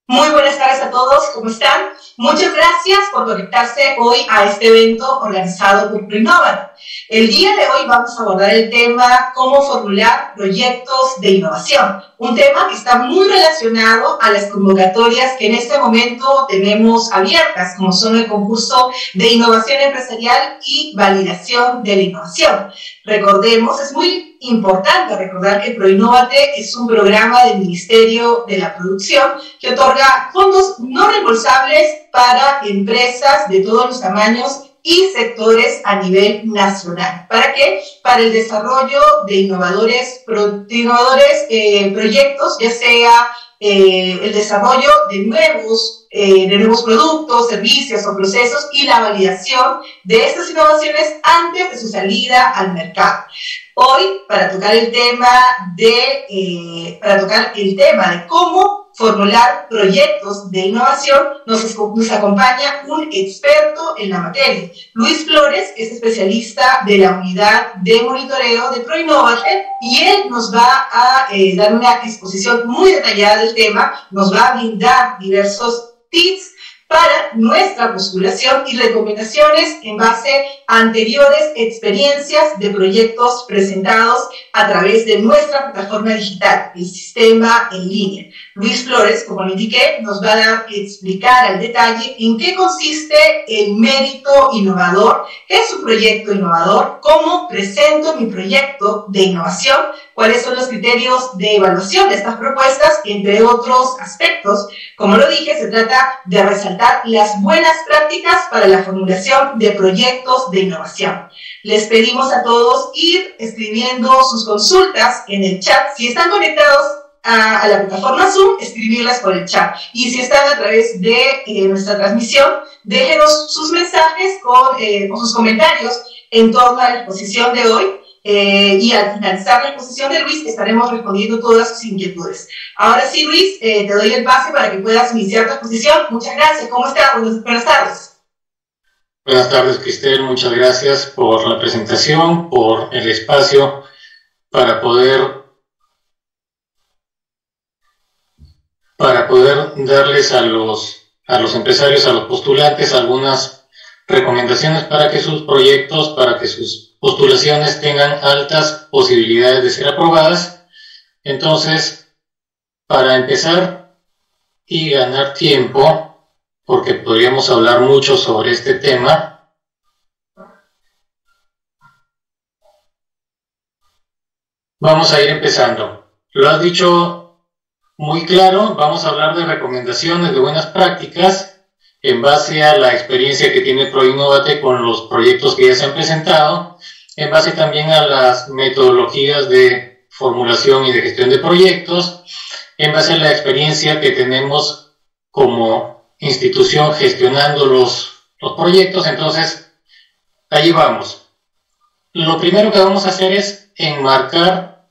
Muy buenas tardes a todos, ¿cómo están? Muchas gracias por conectarse hoy a este evento organizado por Proinnovate. El día de hoy vamos a abordar el tema cómo formular proyectos de innovación, un tema que está muy relacionado a las convocatorias que en este momento tenemos abiertas, como son el concurso de innovación empresarial y validación de la innovación. Recordemos, es muy importante recordar que Proinnovate es un programa del Ministerio de la Producción que otorga fondos no reembolsables para empresas de todos los tamaños y sectores a nivel nacional. ¿Para qué? Para el desarrollo de innovadores proyectos, ya sea el desarrollo de nuevos productos, servicios o procesos y la validación de estas innovaciones antes de su salida al mercado. Hoy, para tocar el tema de cómo formular proyectos de innovación, nos acompaña un experto en la materia, Luis Flores, que es especialista de la unidad de monitoreo de Proinnovate, y él nos va a dar una exposición muy detallada del tema, nos va a brindar diversos tips para nuestra postulación y recomendaciones en base a anteriores experiencias de proyectos presentados a través de nuestra plataforma digital, el sistema en línea. Luis Flores, como lo indiqué, nos va a explicar al detalle en qué consiste el mérito innovador, qué es un proyecto innovador, cómo presento mi proyecto de innovación, cuáles son los criterios de evaluación de estas propuestas, entre otros aspectos. Como lo dije, se trata de resaltar las buenas prácticas para la formulación de proyectos de innovación. Les pedimos a todos ir escribiendo sus consultas en el chat. Si están conectados a la plataforma Zoom, escribirlas por el chat. Y si están a través de nuestra transmisión, déjenos sus mensajes con sus comentarios en torno a la exposición de hoy. Y al finalizar la exposición de Luis, estaremos respondiendo todas sus inquietudes. Ahora sí, Luis, te doy el pase para que puedas iniciar tu exposición. Muchas gracias. ¿Cómo estás? Buenas tardes. Buenas tardes, Cristel. Muchas gracias por la presentación, por el espacio para poder darles a los empresarios, a los postulantes, algunas recomendaciones para que sus proyectos, para que sus postulaciones tengan altas posibilidades de ser aprobadas. Entonces, para empezar y ganar tiempo, porque podríamos hablar mucho sobre este tema, vamos a ir empezando. Lo has dicho muy claro, vamos a hablar de recomendaciones, de buenas prácticas, en base a la experiencia que tiene Proinnovate con los proyectos que ya se han presentado, en base también a las metodologías de formulación y de gestión de proyectos, en base a la experiencia que tenemos como institución gestionando los proyectos. Entonces, ahí vamos. Lo primero que vamos a hacer es enmarcar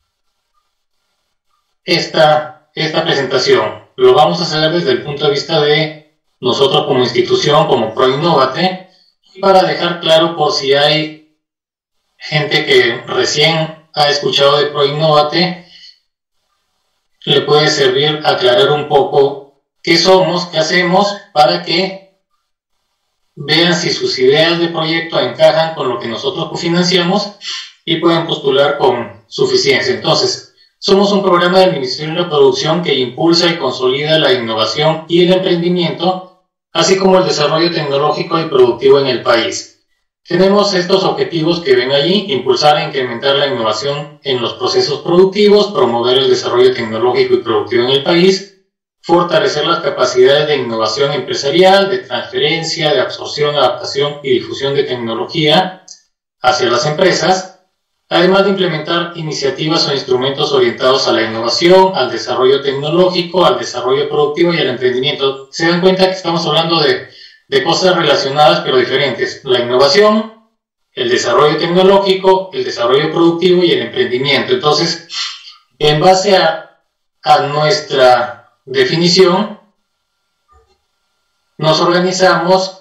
esta presentación. Lo vamos a hacer desde el punto de vista de nosotros como institución, como Proinnovate, para dejar claro, por si hay gente que recién ha escuchado de Proinnovate, le puede servir aclarar un poco qué somos, qué hacemos, para que vean si sus ideas de proyecto encajan con lo que nosotros cofinanciamos y puedan postular con suficiencia. Entonces, somos un programa del Ministerio de la Producción que impulsa y consolida la innovación y el emprendimiento, así como el desarrollo tecnológico y productivo en el país. Tenemos estos objetivos que ven allí: impulsar e incrementar la innovación en los procesos productivos, promover el desarrollo tecnológico y productivo en el país, fortalecer las capacidades de innovación empresarial, de transferencia, de absorción, adaptación y difusión de tecnología hacia las empresas, además de implementar iniciativas o instrumentos orientados a la innovación, al desarrollo tecnológico, al desarrollo productivo y al emprendimiento. Se dan cuenta que estamos hablando de cosas relacionadas pero diferentes: la innovación, el desarrollo tecnológico, el desarrollo productivo y el emprendimiento. Entonces, en base a nuestra definición, nos organizamos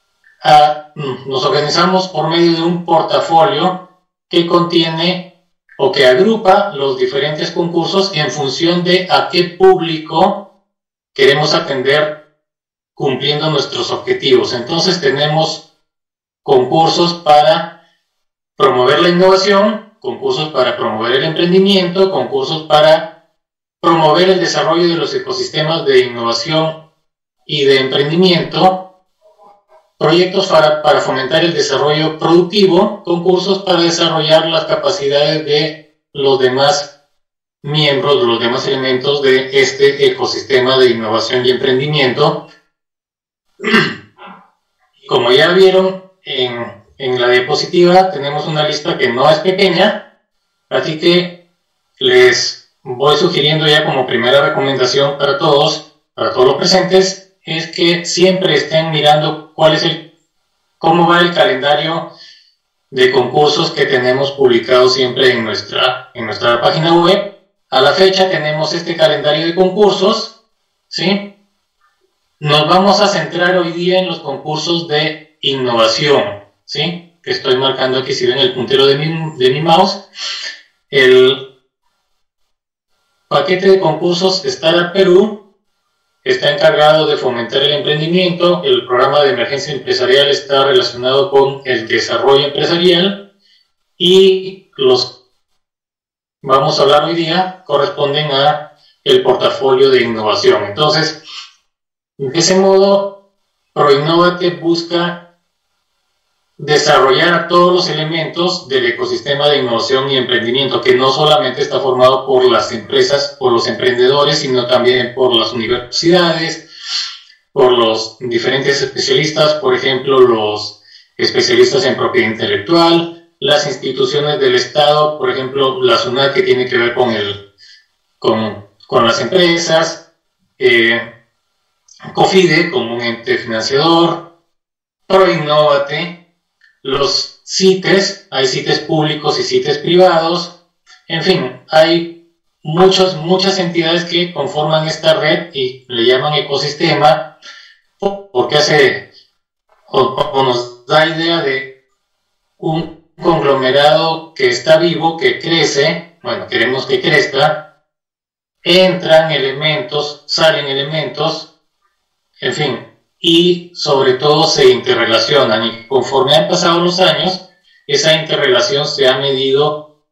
por medio de un portafolio que contiene o que agrupa los diferentes concursos en función de a qué público queremos atender cumpliendo nuestros objetivos. Entonces tenemos concursos para promover la innovación, concursos para promover el emprendimiento, concursos para promover el desarrollo de los ecosistemas de innovación y de emprendimiento, proyectos para fomentar el desarrollo productivo, concursos para desarrollar las capacidades de los demás miembros, los demás elementos de este ecosistema de innovación y emprendimiento. Como ya vieron en la diapositiva, tenemos una lista que no es pequeña, así que les voy sugiriendo ya como primera recomendación para todos los presentes, es que siempre estén mirando cómo va el calendario de concursos que tenemos publicado siempre en nuestra página web. A la fecha tenemos este calendario de concursos, ¿sí? Nos vamos a centrar hoy día en los concursos de innovación, ¿sí? Que estoy marcando aquí, si ven el puntero de mi mouse. El paquete de concursos Startup Perú está encargado de fomentar el emprendimiento. El programa de emergencia empresarial está relacionado con el desarrollo empresarial, y los vamos a hablar hoy día corresponden a el portafolio de innovación. Entonces, de ese modo, ProInnovate busca desarrollar todos los elementos del ecosistema de innovación y emprendimiento, que no solamente está formado por las empresas, por los emprendedores, sino también por las universidades, por los diferentes especialistas, por ejemplo, los especialistas en propiedad intelectual, las instituciones del Estado, por ejemplo, la SUNAT, que tiene que ver con las empresas, COFIDE como un ente financiador, ProInnovate, los CITES, hay CITES públicos y CITES privados, en fin, hay muchas entidades que conforman esta red y le llaman ecosistema, porque nos da idea de un conglomerado que está vivo, que crece, bueno, queremos que crezca, entran elementos, salen elementos, en fin, y sobre todo se interrelacionan, y conforme han pasado los años, esa interrelación se ha medido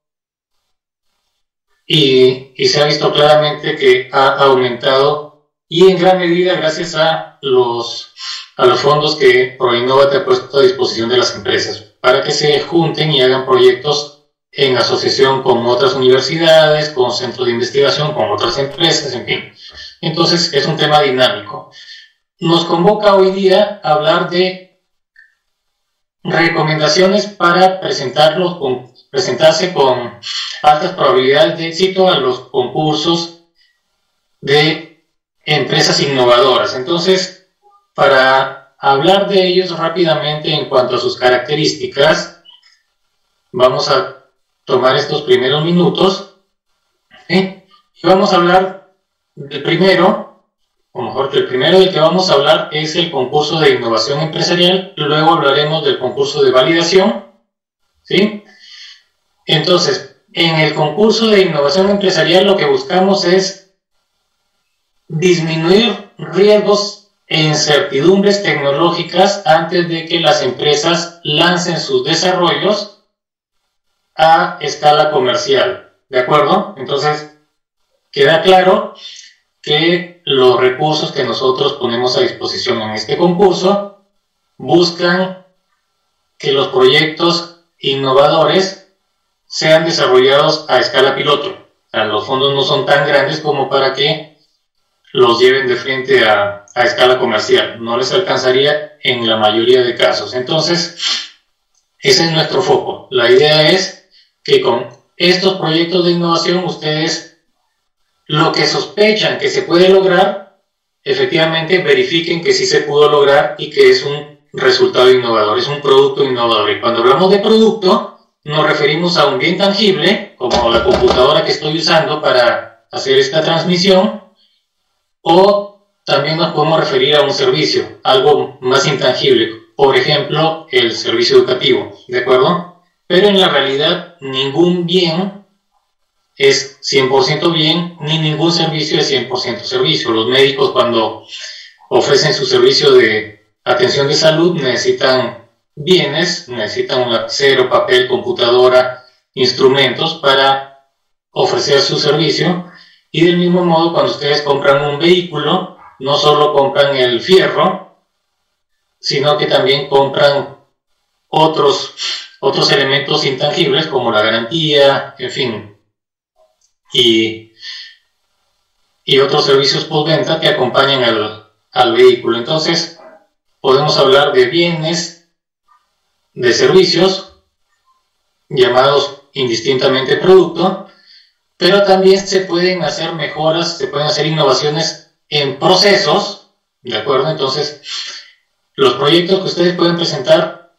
y se ha visto claramente que ha aumentado, y en gran medida gracias a los fondos que ProInnovate ha puesto a disposición de las empresas, para que se junten y hagan proyectos en asociación con otras universidades, con centros de investigación, con otras empresas, en fin. Entonces es un tema dinámico. Nos convoca hoy día a hablar de recomendaciones para presentarse con altas probabilidades de éxito a los concursos de empresas innovadoras. Entonces, para hablar de ellos rápidamente en cuanto a sus características, vamos a tomar estos primeros minutos, ¿sí? Y vamos a hablar del primero. O mejor, que el primero del que vamos a hablar es el concurso de innovación empresarial, luego hablaremos del concurso de validación, ¿sí? Entonces, en el concurso de innovación empresarial lo que buscamos es disminuir riesgos e incertidumbres tecnológicas antes de que las empresas lancen sus desarrollos a escala comercial, ¿de acuerdo? Entonces, queda claro que los recursos que nosotros ponemos a disposición en este concurso buscan que los proyectos innovadores sean desarrollados a escala piloto. O sea, los fondos no son tan grandes como para que los lleven de frente a escala comercial. No les alcanzaría en la mayoría de casos. Entonces, ese es nuestro foco. La idea es que con estos proyectos de innovación ustedes lo que sospechan que se puede lograr, efectivamente verifiquen que sí se pudo lograr y que es un resultado innovador, es un producto innovador. Y cuando hablamos de producto, nos referimos a un bien tangible, como la computadora que estoy usando para hacer esta transmisión, o también nos podemos referir a un servicio, algo más intangible, por ejemplo, el servicio educativo, ¿de acuerdo? Pero en la realidad, ningún bien es 100% bien, ni ningún servicio es 100% servicio. Los médicos, cuando ofrecen su servicio de atención de salud, necesitan bienes, necesitan un lapicero, papel, computadora, instrumentos para ofrecer su servicio. Y del mismo modo, cuando ustedes compran un vehículo, no solo compran el fierro, sino que también compran otros elementos intangibles como la garantía, en fin, y otros servicios postventa que acompañan al vehículo. Entonces, podemos hablar de bienes, de servicios, llamados indistintamente producto, pero también se pueden hacer mejoras, se pueden hacer innovaciones en procesos, ¿de acuerdo? Entonces, los proyectos que ustedes pueden presentar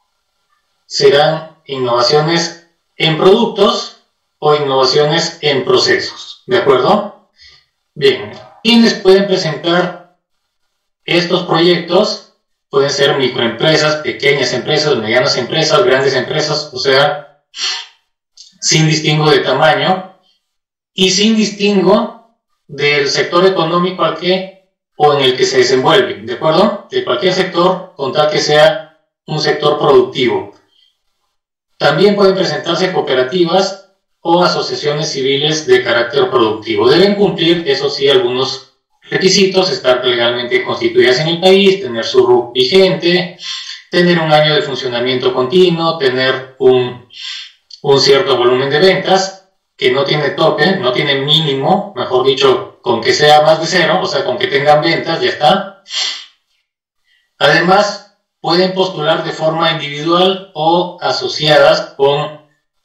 serán innovaciones en productos o innovaciones en procesos, ¿de acuerdo? Bien, ¿quiénes pueden presentar estos proyectos? Pueden ser microempresas, pequeñas empresas, medianas empresas, grandes empresas, o sea, sin distingo de tamaño y sin distingo del sector económico al que o en el que se desenvuelve, ¿de acuerdo? De cualquier sector, con tal que sea un sector productivo. También pueden presentarse cooperativas o asociaciones civiles de carácter productivo. Deben cumplir, eso sí, algunos requisitos: estar legalmente constituidas en el país, tener su RUC vigente, tener un año de funcionamiento continuo, tener un cierto volumen de ventas que no tiene tope, no tiene mínimo, mejor dicho, con que sea más de cero, o sea, con que tengan ventas, ya está. Además, pueden postular de forma individual o asociadas con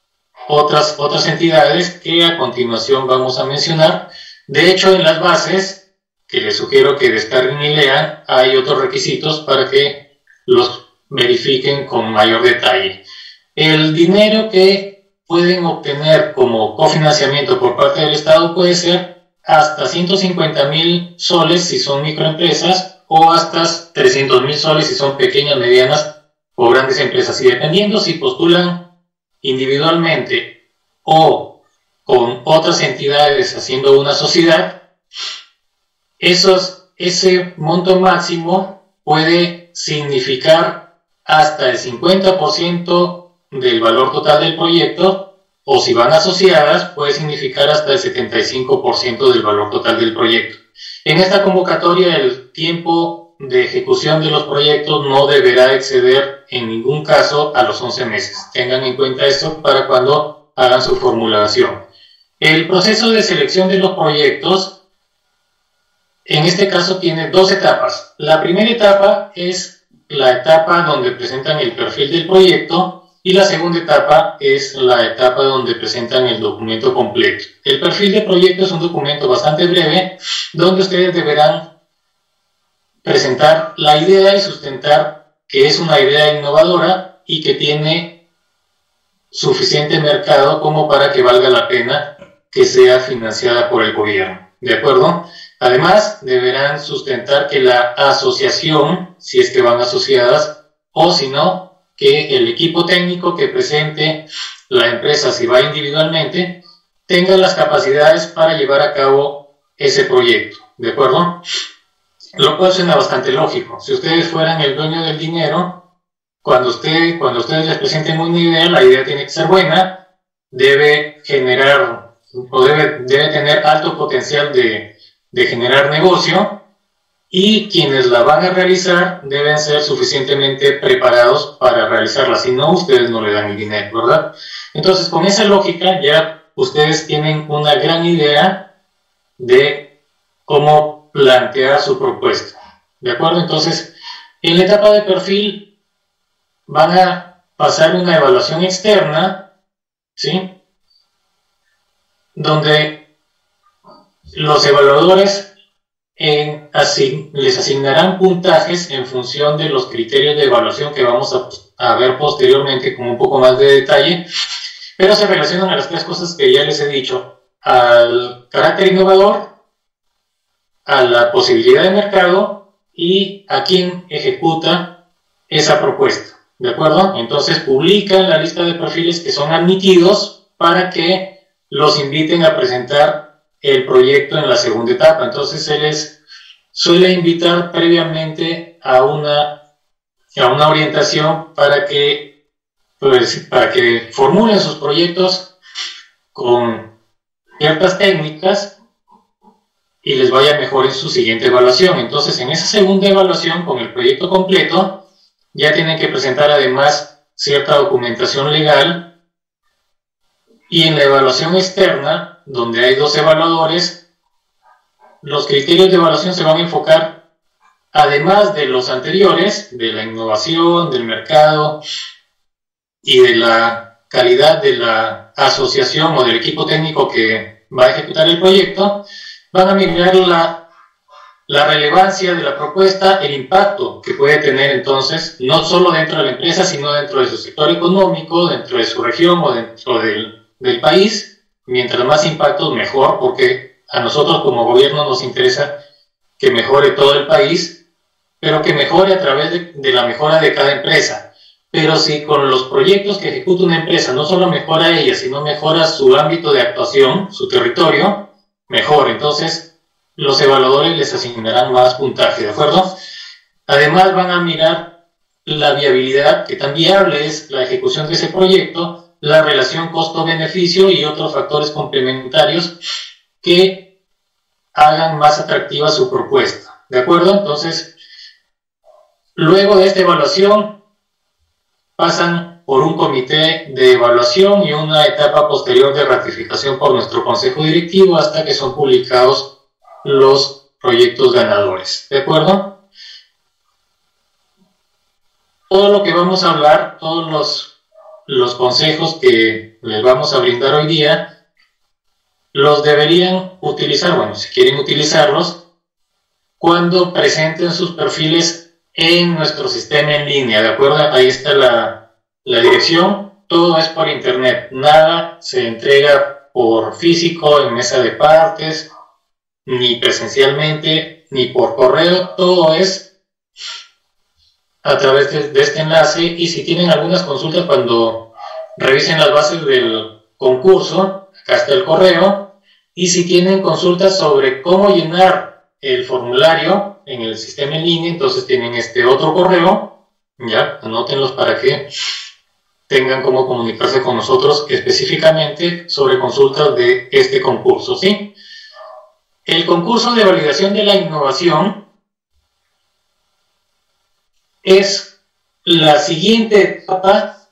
otras entidades que a continuación vamos a mencionar. De hecho, en las bases, que les sugiero que descarguen y lean, hay otros requisitos para que los verifiquen con mayor detalle. El dinero que pueden obtener como cofinanciamiento por parte del Estado puede ser hasta 150.000 soles si son microempresas o hasta 300.000 soles si son pequeñas, medianas o grandes empresas. Y dependiendo si postulan individualmente o con otras entidades haciendo una sociedad, ese monto máximo puede significar hasta el 50% del valor total del proyecto, o si van asociadas puede significar hasta el 75% del valor total del proyecto. En esta convocatoria el tiempo de ejecución de los proyectos no deberá exceder en ningún caso a los 11 meses. Tengan en cuenta esto para cuando hagan su formulación. El proceso de selección de los proyectos en este caso tiene dos etapas. La primera etapa es la etapa donde presentan el perfil del proyecto y la segunda etapa es la etapa donde presentan el documento completo. El perfil de proyecto es un documento bastante breve donde ustedes deberán presentar la idea y sustentar que es una idea innovadora y que tiene suficiente mercado como para que valga la pena que sea financiada por el gobierno, ¿de acuerdo? Además, deberán sustentar que la asociación, si es que van asociadas, o si no, que el equipo técnico que presente la empresa, si va individualmente, tenga las capacidades para llevar a cabo ese proyecto, ¿de acuerdo? Lo cual suena bastante lógico. Si ustedes fueran el dueño del dinero, cuando ustedes les presenten una idea, la idea tiene que ser buena, debe generar o debe tener alto potencial de generar negocio, y quienes la van a realizar deben ser suficientemente preparados para realizarla. Si no, ustedes no le dan el dinero, ¿verdad? Entonces, con esa lógica ya ustedes tienen una gran idea de cómo plantear su propuesta, ¿de acuerdo? Entonces, en la etapa de perfil van a pasar una evaluación externa, ¿sí? Donde los evaluadores les asignarán puntajes en función de los criterios de evaluación que vamos a ver posteriormente con un poco más de detalle, pero se relacionan a las tres cosas que ya les he dicho: al carácter innovador, a la posibilidad de mercado y a quién ejecuta esa propuesta, ¿de acuerdo? Entonces publican la lista de perfiles que son admitidos para que los inviten a presentar el proyecto en la segunda etapa. Entonces se les suele invitar previamente a una orientación para que formulen sus proyectos con ciertas técnicas y les vaya mejor en su siguiente evaluación. Entonces, en esa segunda evaluación, con el proyecto completo, ya tienen que presentar además cierta documentación legal, y en la evaluación externa, donde hay 2 evaluadores, los criterios de evaluación se van a enfocar, además de los anteriores, de la innovación, del mercado y de la calidad de la asociación o del equipo técnico que va a ejecutar el proyecto, van a mirar la relevancia de la propuesta, el impacto que puede tener entonces, no solo dentro de la empresa, sino dentro de su sector económico, dentro de su región o dentro del país. Mientras más impacto, mejor, porque a nosotros como gobierno nos interesa que mejore todo el país, pero que mejore a través de la mejora de cada empresa. Pero si con los proyectos que ejecuta una empresa no solo mejora ella, sino mejora su ámbito de actuación, su territorio, mejor. Entonces, los evaluadores les asignarán más puntaje, ¿de acuerdo? Además, van a mirar la viabilidad, que tan viable es la ejecución de ese proyecto, la relación costo-beneficio y otros factores complementarios que hagan más atractiva su propuesta, ¿de acuerdo? Entonces, luego de esta evaluación, pasan por un comité de evaluación y una etapa posterior de ratificación por nuestro consejo directivo hasta que son publicados los proyectos ganadores, ¿de acuerdo? Todo lo que vamos a hablar, todos los consejos que les vamos a brindar hoy día, los deberían utilizar, bueno, si quieren utilizarlos, cuando presenten sus perfiles en nuestro sistema en línea, ¿de acuerdo? Ahí está la dirección, todo es por internet, nada se entrega por físico en mesa de partes, ni presencialmente, ni por correo, todo es a través de este enlace. Y si tienen algunas consultas cuando revisen las bases del concurso, acá está el correo, y si tienen consultas sobre cómo llenar el formulario en el sistema en línea, entonces tienen este otro correo, ya, anótenlos para que tengan cómo comunicarse con nosotros específicamente sobre consultas de este concurso, ¿sí? El concurso de validación de la innovación es la siguiente etapa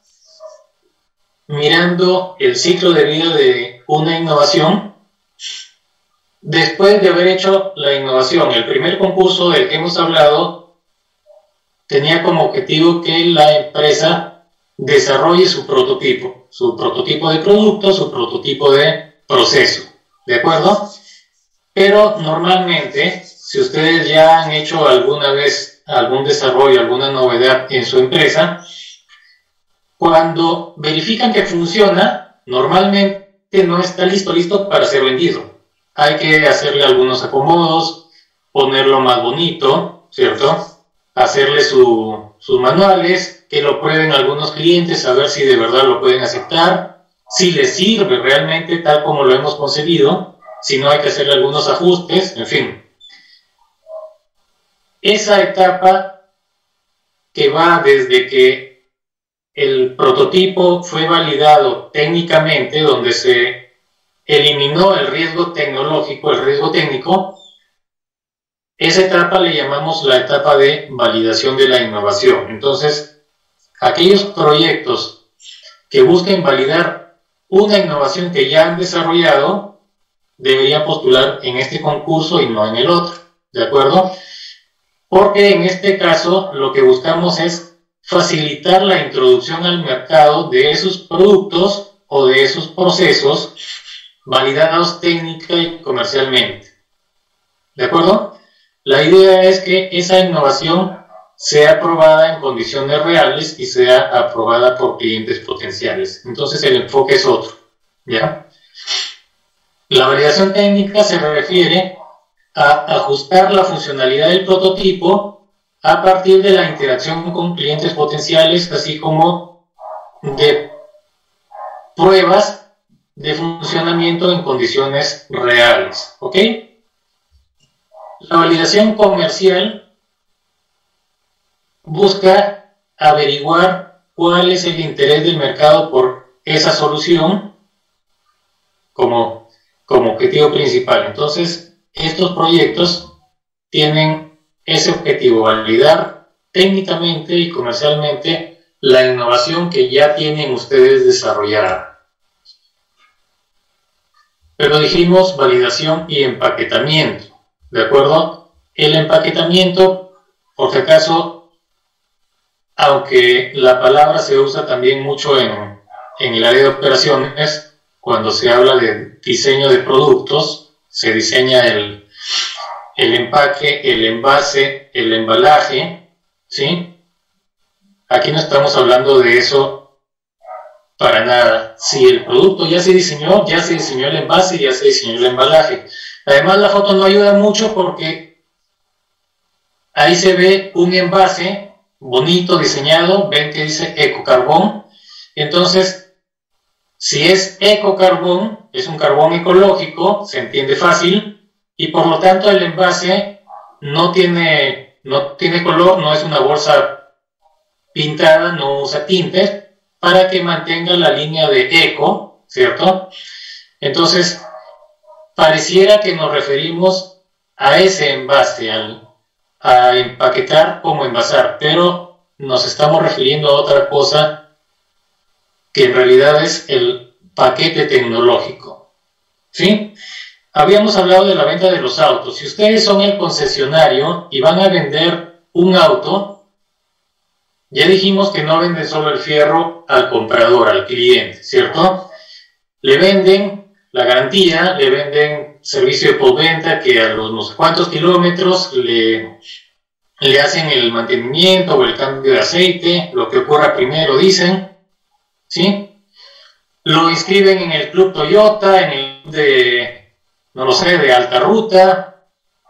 mirando el ciclo de vida de una innovación. Después de haber hecho la innovación, el primer concurso del que hemos hablado tenía como objetivo que la empresa desarrolle su prototipo de producto, su prototipo de proceso, ¿de acuerdo? Pero normalmente, si ustedes ya han hecho alguna vez algún desarrollo, alguna novedad en su empresa, cuando verifican que funciona, normalmente no está listo para ser vendido. Hay que hacerle algunos acomodos, ponerlo más bonito, ¿cierto? Hacerle sus manuales, que lo prueben algunos clientes, a ver si de verdad lo pueden aceptar, si les sirve realmente tal como lo hemos concebido, si no hay que hacerle algunos ajustes, en fin. Esa etapa que va desde que el prototipo fue validado técnicamente, donde se eliminó el riesgo tecnológico, el riesgo técnico, esa etapa le llamamos la etapa de validación de la innovación. Entonces, aquellos proyectos que busquen validar una innovación que ya han desarrollado, deberían postular en este concurso y no en el otro, ¿de acuerdo? Porque en este caso lo que buscamos es facilitar la introducción al mercado de esos productos o de esos procesos validados técnica y comercialmente, ¿de acuerdo? La idea es que esa innovación sea aprobada en condiciones reales y sea aprobada por clientes potenciales. Entonces el enfoque es otro, ¿ya? La validación técnica se refiere a ajustar la funcionalidad del prototipo a partir de la interacción con clientes potenciales, así como de pruebas de funcionamiento en condiciones reales, ¿ok? La validación comercial busca averiguar cuál es el interés del mercado por esa solución como objetivo principal. Entonces, estos proyectos tienen ese objetivo, validar técnicamente y comercialmente la innovación que ya tienen ustedes desarrollada. Pero dijimos validación y empaquetamiento, ¿de acuerdo? El empaquetamiento, por si acaso, aunque la palabra se usa también mucho en el área de operaciones, cuando se habla de diseño de productos, se diseña el empaque, el envase, el embalaje, ¿sí? Aquí no estamos hablando de eso para nada. Si el producto ya se diseñó el envase, ya se diseñó el embalaje. Además, la foto no ayuda mucho porque ahí se ve un envase bonito, diseñado, ven que dice Ecocarbón. Entonces, si es Ecocarbón, es un carbón ecológico, se entiende fácil, y por lo tanto el envase no tiene color, no es una bolsa pintada, no usa tintes, para que mantenga la línea de eco, ¿cierto? Entonces, pareciera que nos referimos a ese envase, a empaquetar como envasar, pero nos estamos refiriendo a otra cosa que en realidad es el paquete tecnológico, ¿sí? Habíamos hablado de la venta de los autos. Si ustedes son el concesionario y van a vender un auto, ya dijimos que no venden solo el fierro al comprador, al cliente, ¿cierto? Le venden la garantía, le venden servicio de postventa que a los no sé cuántos kilómetros le hacen el mantenimiento o el cambio de aceite, lo que ocurra primero dicen, ¿sí? Lo inscriben en el Club Toyota, en el de alta ruta,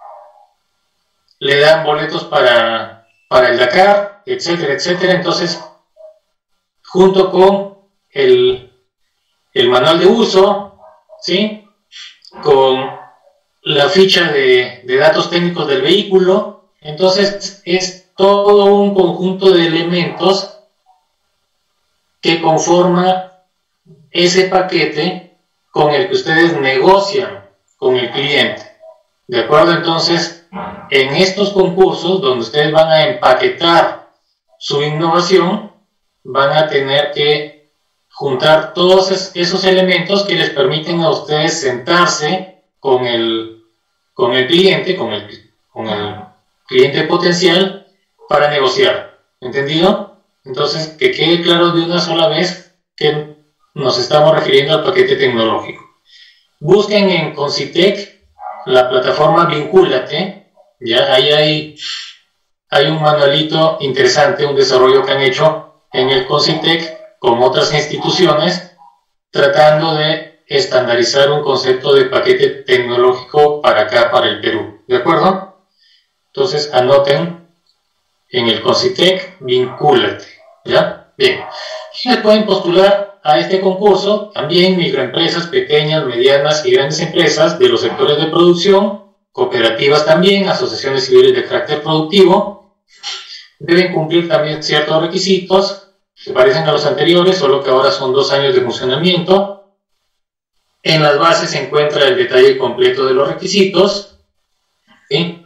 le dan boletos para el Dakar, etcétera, etcétera. Entonces, junto con el manual de uso, ¿sí? Con la ficha de datos técnicos del vehículo, entonces es todo un conjunto de elementos que conforma ese paquete con el que ustedes negocian con el cliente. ¿De acuerdo? Entonces, en estos concursos donde ustedes van a empaquetar su innovación, van a tener que juntar todos esos elementos que les permiten a ustedes sentarse con el cliente, con el cliente potencial para negociar. ¿Entendido? Entonces, que quede claro de una sola vez que nos estamos refiriendo al paquete tecnológico. Busquen en Concitec la plataforma Vincúlate, ya ahí hay un manualito interesante, un desarrollo que han hecho en el Concitec con otras instituciones, tratando de estandarizar un concepto de paquete tecnológico para acá, para el Perú. ¿De acuerdo? Entonces anoten en el Concitec Vincúlate. ¿Ya? Bien. ¿Quiénes pueden postular a este concurso? También microempresas, pequeñas, medianas y grandes empresas de los sectores de producción, cooperativas también, asociaciones civiles de carácter productivo. Deben cumplir también ciertos requisitos que parecen a los anteriores, solo que ahora son 2 años de funcionamiento. En las bases se encuentra el detalle completo de los requisitos. ¿Sí?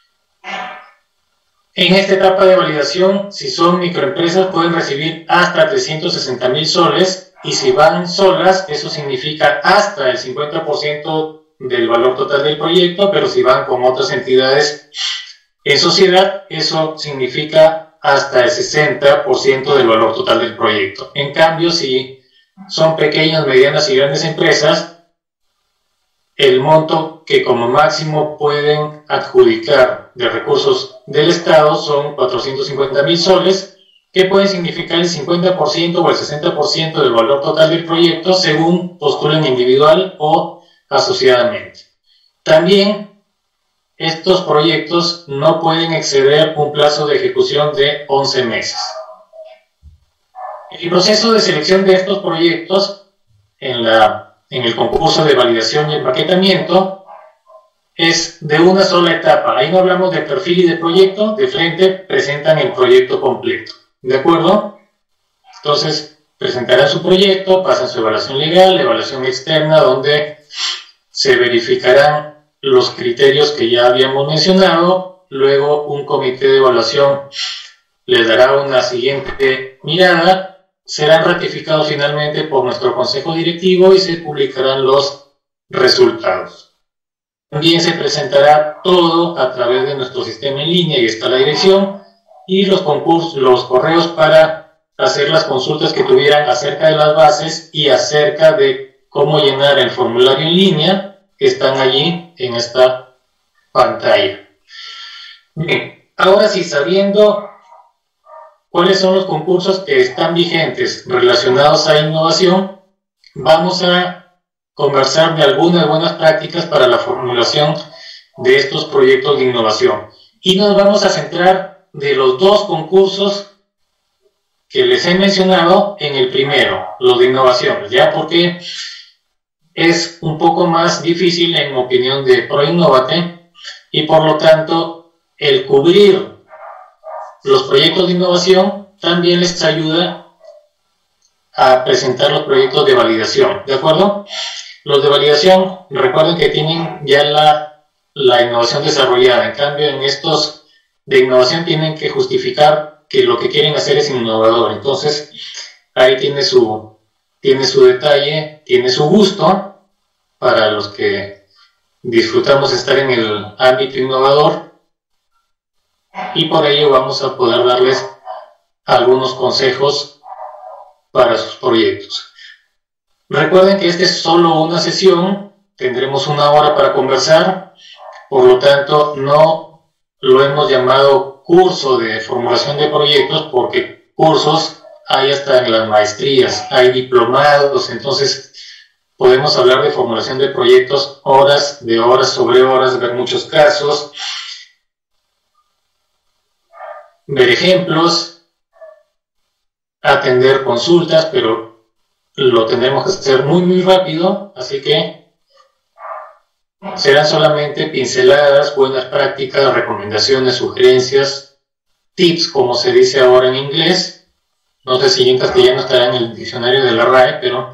En esta etapa de validación, si son microempresas, pueden recibir hasta 360,000 soles, y si van solas, eso significa hasta el 50% del valor total del proyecto, pero si van con otras entidades en sociedad, eso significa hasta el 60% del valor total del proyecto. En cambio, si son pequeñas, medianas y grandes empresas, el monto que como máximo pueden adjudicar de recursos del Estado son 450,000 soles, que pueden significar el 50% o el 60% del valor total del proyecto según postulen individual o asociadamente. También estos proyectos no pueden exceder un plazo de ejecución de 11 meses. El proceso de selección de estos proyectos en la en el concurso de validación y empaquetamiento es de una sola etapa. Ahí no hablamos de perfil y de proyecto, de frente presentan el proyecto completo. ¿De acuerdo? Entonces, presentarán su proyecto, pasan su evaluación legal, la evaluación externa, donde se verificarán los criterios que ya habíamos mencionado. Luego, un comité de evaluación les dará una siguiente mirada, serán ratificados finalmente por nuestro consejo directivo y se publicarán los resultados. También se presentará todo a través de nuestro sistema en línea, y está la dirección y los correos para hacer las consultas que tuvieran acerca de las bases y acerca de cómo llenar el formulario en línea, que están allí en esta pantalla. Bien, ahora sí, sabiendo cuáles son los concursos que están vigentes relacionados a innovación, vamos a conversar de algunas buenas prácticas para la formulación de estos proyectos de innovación. Y nos vamos a centrar de los dos concursos que les he mencionado en el primero, los de innovación, ya porque es un poco más difícil en opinión de ProInnovate y por lo tanto el cubrir los proyectos de innovación también les ayuda a presentar los proyectos de validación, ¿de acuerdo? Los de validación, recuerden que tienen ya la innovación desarrollada. En cambio, en estos de innovación tienen que justificar que lo que quieren hacer es innovador. Entonces, ahí tiene su detalle, tiene su gusto para los que disfrutamos estar en el ámbito innovador. Y por ello vamos a poder darles algunos consejos para sus proyectos. Recuerden que esta es solo una sesión, tendremos una hora para conversar, por lo tanto no lo hemos llamado curso de formulación de proyectos porque cursos hay hasta en las maestrías, hay diplomados, entonces podemos hablar de formulación de proyectos horas sobre horas, ver muchos casos, ver ejemplos, atender consultas, pero lo tendremos que hacer muy rápido, así que serán solamente pinceladas, buenas prácticas, recomendaciones, sugerencias, tips, como se dice ahora en inglés. No sé si en castellano estará en el diccionario de la RAE, pero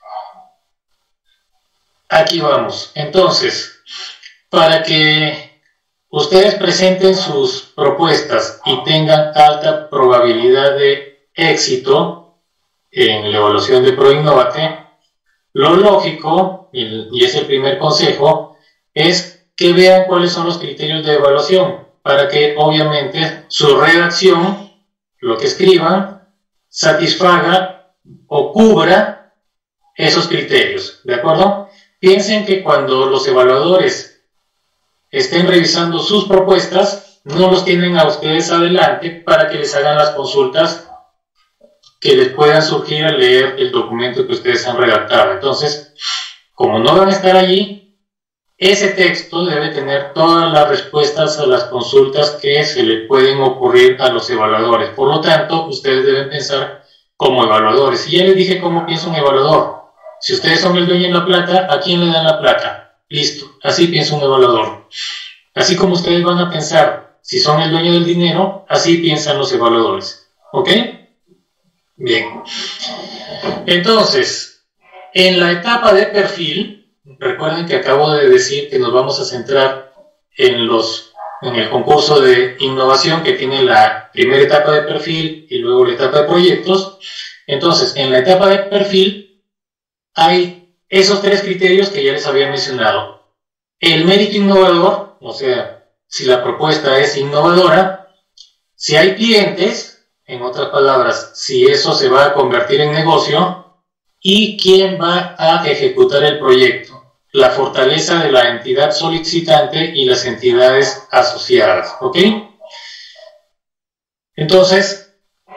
aquí vamos. Entonces, para que ustedes presenten sus propuestas y tengan alta probabilidad de éxito en la evaluación de ProInnovate, lo lógico, y es el primer consejo, es que vean cuáles son los criterios de evaluación, para que obviamente su redacción, lo que escriban, satisfaga o cubra esos criterios, ¿de acuerdo? Piensen que cuando los evaluadores estén revisando sus propuestas, no los tienen a ustedes adelante para que les hagan las consultas que les puedan surgir al leer el documento que ustedes han redactado. Entonces, como no van a estar allí, ese texto debe tener todas las respuestas a las consultas que se le pueden ocurrir a los evaluadores. Por lo tanto, ustedes deben pensar como evaluadores. Y ya les dije cómo piensa un evaluador. Si ustedes son el dueño de la plata, ¿a quién le dan la plata? Listo, así piensa un evaluador. Así como ustedes van a pensar, si son el dueño del dinero, así piensan los evaluadores. ¿Ok? Bien. Entonces, en la etapa de perfil, recuerden que acabo de decir que nos vamos a centrar en el concurso de innovación que tiene la primera etapa de perfil y luego la etapa de proyectos. Entonces, en la etapa de perfil hay esos tres criterios que ya les había mencionado. El mérito innovador, o sea, si la propuesta es innovadora, si hay clientes, en otras palabras, si eso se va a convertir en negocio, y quién va a ejecutar el proyecto, la fortaleza de la entidad solicitante y las entidades asociadas, ¿ok? Entonces,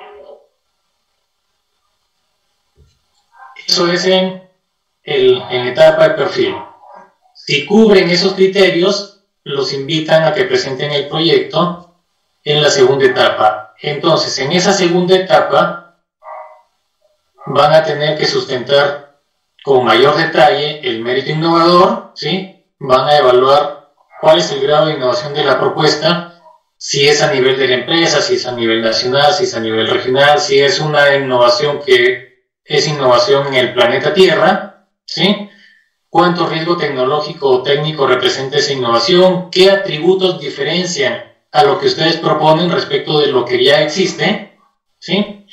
eso es en etapa de perfil. Si cubren esos criterios, los invitan a que presenten el proyecto en la segunda etapa. Entonces, en esa segunda etapa van a tener que sustentar con mayor detalle el mérito innovador, ¿sí? Van a evaluar cuál es el grado de innovación de la propuesta, si es a nivel de la empresa, si es a nivel nacional, si es a nivel regional, si es una innovación que es innovación en el planeta Tierra, ¿sí? Cuánto riesgo tecnológico o técnico representa esa innovación, qué atributos diferencian a lo que ustedes proponen respecto de lo que ya existe, ¿sí?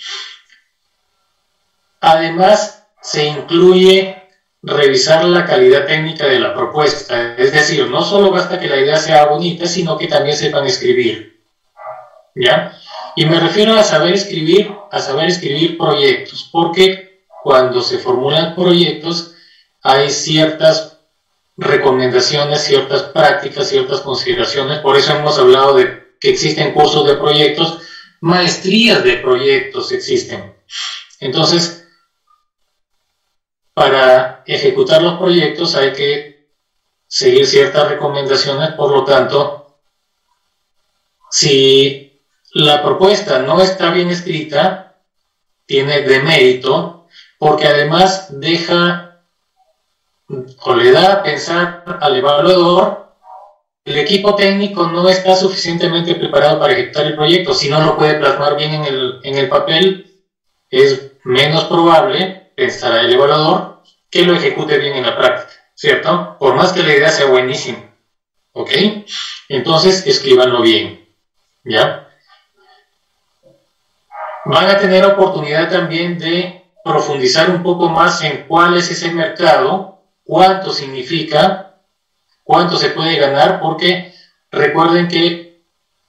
Además, se incluye revisar la calidad técnica de la propuesta, es decir, no solo basta que la idea sea bonita, sino que también sepan escribir, ¿ya? Y me refiero a saber escribir proyectos, porque cuando se formulan proyectos hay ciertas recomendaciones, ciertas prácticas, ciertas consideraciones. Por eso hemos hablado de que existen cursos de proyectos, maestrías de proyectos existen. Entonces, para ejecutar los proyectos hay que seguir ciertas recomendaciones. Por lo tanto, si la propuesta no está bien escrita, tiene demérito, porque además deja o le da a pensar al evaluador, el equipo técnico no está suficientemente preparado para ejecutar el proyecto. Si no lo puede plasmar bien en el papel, es menos probable, pensará el evaluador, que lo ejecute bien en la práctica, ¿cierto? Por más que la idea sea buenísima, ¿ok? Entonces, escríbanlo bien, ¿ya? Van a tener oportunidad también de profundizar un poco más en cuál es ese mercado, cuánto significa, cuánto se puede ganar, porque recuerden que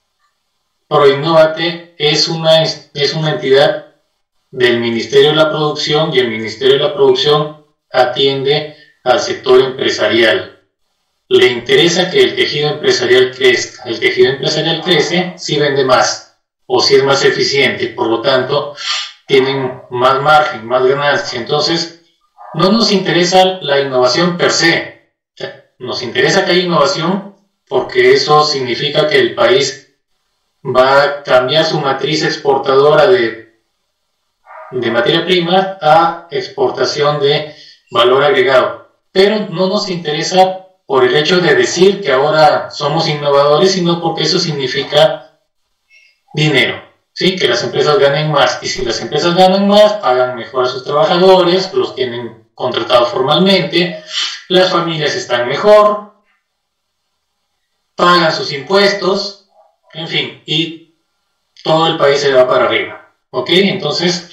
ProInnovate es una entidad del Ministerio de la Producción, y el Ministerio de la Producción atiende al sector empresarial. Le interesa que el tejido empresarial crezca. El tejido empresarial crece si vende más o si es más eficiente, por lo tanto tienen más margen, más ganancia. Entonces, no nos interesa la innovación per se, nos interesa que haya innovación porque eso significa que el país va a cambiar su matriz exportadora de materia prima a exportación de valor agregado. Pero no nos interesa por el hecho de decir que ahora somos innovadores, sino porque eso significa dinero, ¿sí? Que las empresas ganen más, y si las empresas ganan más, pagan mejor a sus trabajadores, los tienen contratados formalmente, las familias están mejor, pagan sus impuestos, en fin, y todo el país se va para arriba, ¿ok? Entonces,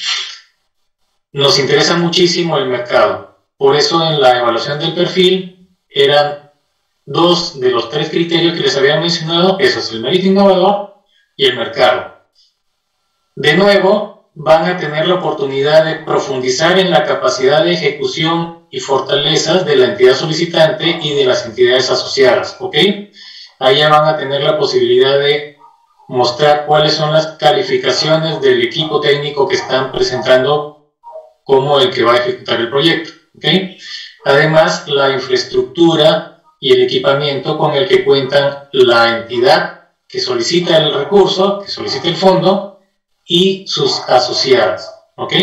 nos interesa muchísimo el mercado. Por eso en la evaluación del perfil eran 2 de los 3 criterios que les había mencionado, eso es el mérito innovador y el mercado. De nuevo, van a tener la oportunidad de profundizar en la capacidad de ejecución y fortalezas de la entidad solicitante y de las entidades asociadas, ¿ok? Ahí ya van a tener la posibilidad de mostrar cuáles son las calificaciones del equipo técnico que están presentando como el que va a ejecutar el proyecto, ¿ok? Además, la infraestructura y el equipamiento con el que cuentan la entidad que solicita el recurso, que solicita el fondo, y sus asociadas, ¿ok?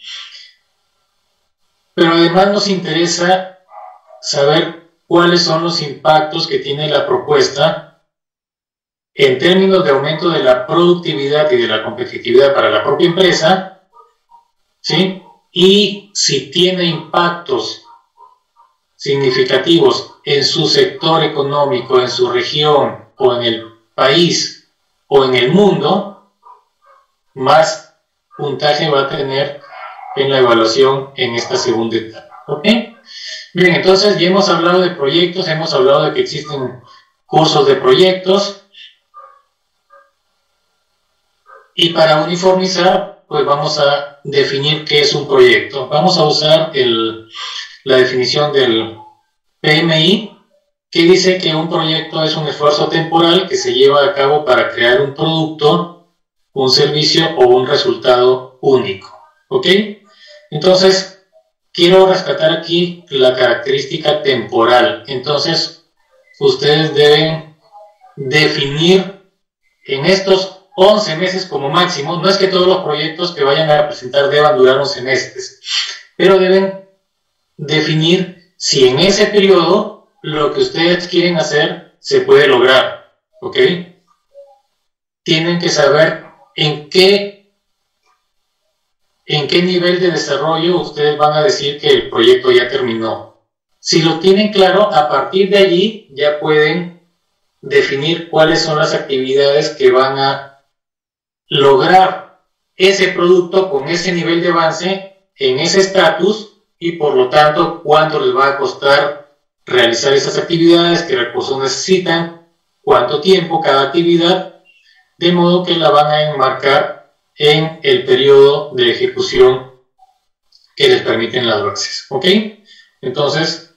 Pero además nos interesa saber cuáles son los impactos que tiene la propuesta en términos de aumento de la productividad y de la competitividad para la propia empresa, ¿sí? Y si tiene impactos significativos en su sector económico, en su región, o en el país, o en el mundo, más puntaje va a tener en la evaluación en esta segunda etapa, ¿ok? Bien, entonces ya hemos hablado de proyectos, hemos hablado de que existen cursos de proyectos, y para uniformizar, pues vamos a definir qué es un proyecto. Vamos a usar la definición del PMI, que dice que un proyecto es un esfuerzo temporal que se lleva a cabo para crear un producto, un servicio o un resultado único, ¿ok? Entonces, quiero rescatar aquí la característica temporal. Entonces, ustedes deben definir en estos 11 meses como máximo. No es que todos los proyectos que vayan a presentar deban durar 11 meses, pero deben definir si en ese periodo lo que ustedes quieren hacer se puede lograr, ¿ok? Tienen que saber en qué nivel de desarrollo ustedes van a decir que el proyecto ya terminó. Si lo tienen claro, a partir de allí ya pueden definir cuáles son las actividades que van a lograr ese producto con ese nivel de avance en ese estatus y por lo tanto cuánto les va a costar realizar esas actividades, qué recursos necesitan, cuánto tiempo cada actividad, de modo que la van a enmarcar en el periodo de ejecución que les permiten las bases, ¿ok? Entonces,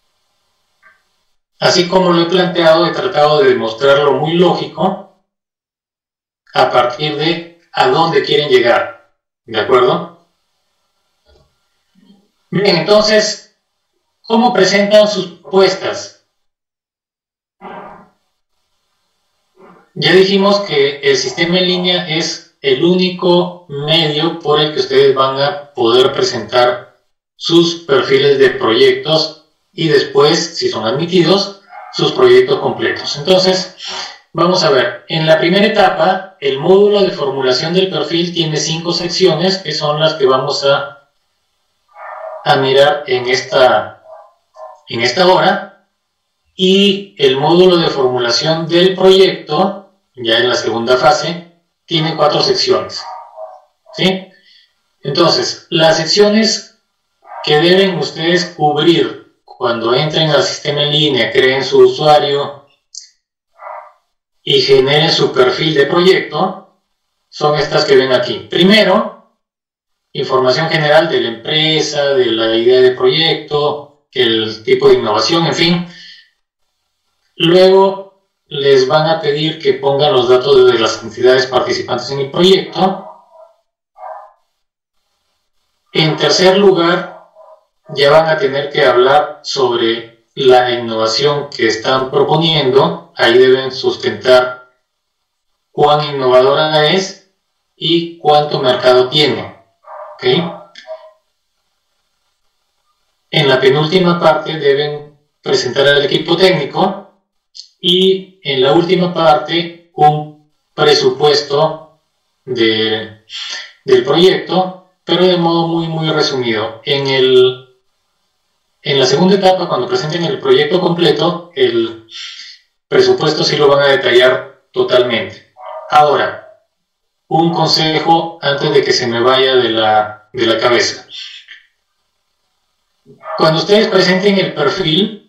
así como lo he planteado, he tratado de demostrarlo muy lógico a partir de a dónde quieren llegar, ¿de acuerdo? Bien, entonces, ¿cómo presentan sus propuestas? Ya dijimos que el sistema en línea es el único medio por el que ustedes van a poder presentar sus perfiles de proyectos y después, si son admitidos, sus proyectos completos. Entonces, vamos a ver, en la primera etapa, el módulo de formulación del perfil tiene 5 secciones, que son las que vamos a mirar en esta hora, y el módulo de formulación del proyecto, ya en la segunda fase, tiene 4 secciones, ¿sí? Entonces, las secciones que deben ustedes cubrir cuando entren al sistema en línea, creen su usuario y generen su perfil de proyecto, son estas que ven aquí. Primero, información general de la empresa, de la idea de proyecto, el tipo de innovación, en fin. Luego, les van a pedir que pongan los datos de las entidades participantes en el proyecto. En tercer lugar, ya van a tener que hablar sobre la innovación que están proponiendo. Ahí deben sustentar cuán innovadora es y cuánto mercado tiene, ¿ok? En la penúltima parte deben presentar al equipo técnico y en la última parte un presupuesto del proyecto, pero de modo muy resumido. En la segunda etapa, cuando presenten el proyecto completo, el presupuesto sí lo van a detallar totalmente. Ahora, un consejo antes de que se me vaya de la cabeza. Cuando ustedes presenten el perfil,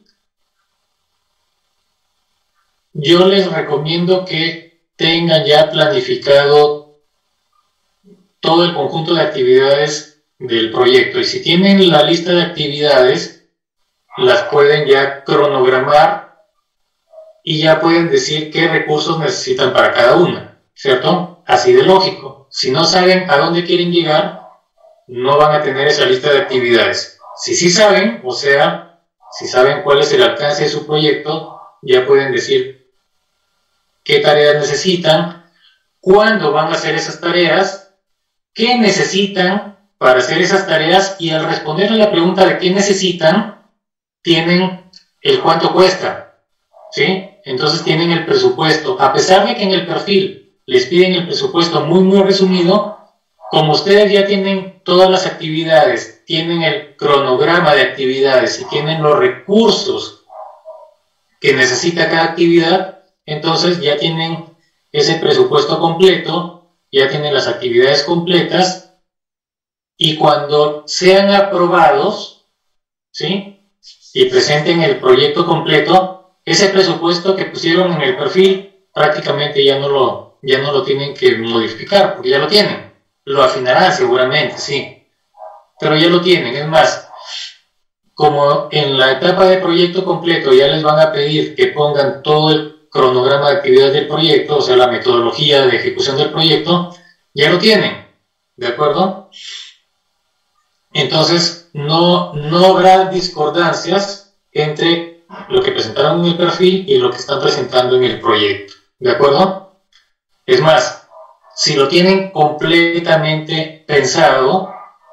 yo les recomiendo que tengan ya planificado todo el conjunto de actividades del proyecto. Y si tienen la lista de actividades, las pueden ya cronogramar y ya pueden decir qué recursos necesitan para cada una, ¿cierto? Así de lógico. Si no saben a dónde quieren llegar, no van a tener esa lista de actividades. Si sí saben, o sea, si saben cuál es el alcance de su proyecto, ya pueden decir qué tareas necesitan, cuándo van a hacer esas tareas, qué necesitan para hacer esas tareas, y al responder a la pregunta de qué necesitan, tienen el cuánto cuesta, ¿sí? Entonces tienen el presupuesto. A pesar de que en el perfil les piden el presupuesto muy resumido, como ustedes ya tienen todas las actividades, tienen el cronograma de actividades y tienen los recursos que necesita cada actividad, entonces ya tienen ese presupuesto completo, ya tienen las actividades completas, y cuando sean aprobados, ¿sí?, y presenten el proyecto completo, ese presupuesto que pusieron en el perfil prácticamente ya no lo tienen que modificar, porque ya lo tienen. Lo afinarán seguramente, sí, pero ya lo tienen. Es más, como en la etapa de proyecto completo ya les van a pedir que pongan todo el cronograma de actividades del proyecto, o sea, la metodología de ejecución del proyecto, ya lo tienen, ¿de acuerdo? Entonces, no habrá discordancias entre lo que presentaron en el perfil y lo que están presentando en el proyecto, ¿de acuerdo? Es más, si lo tienen completamente pensado,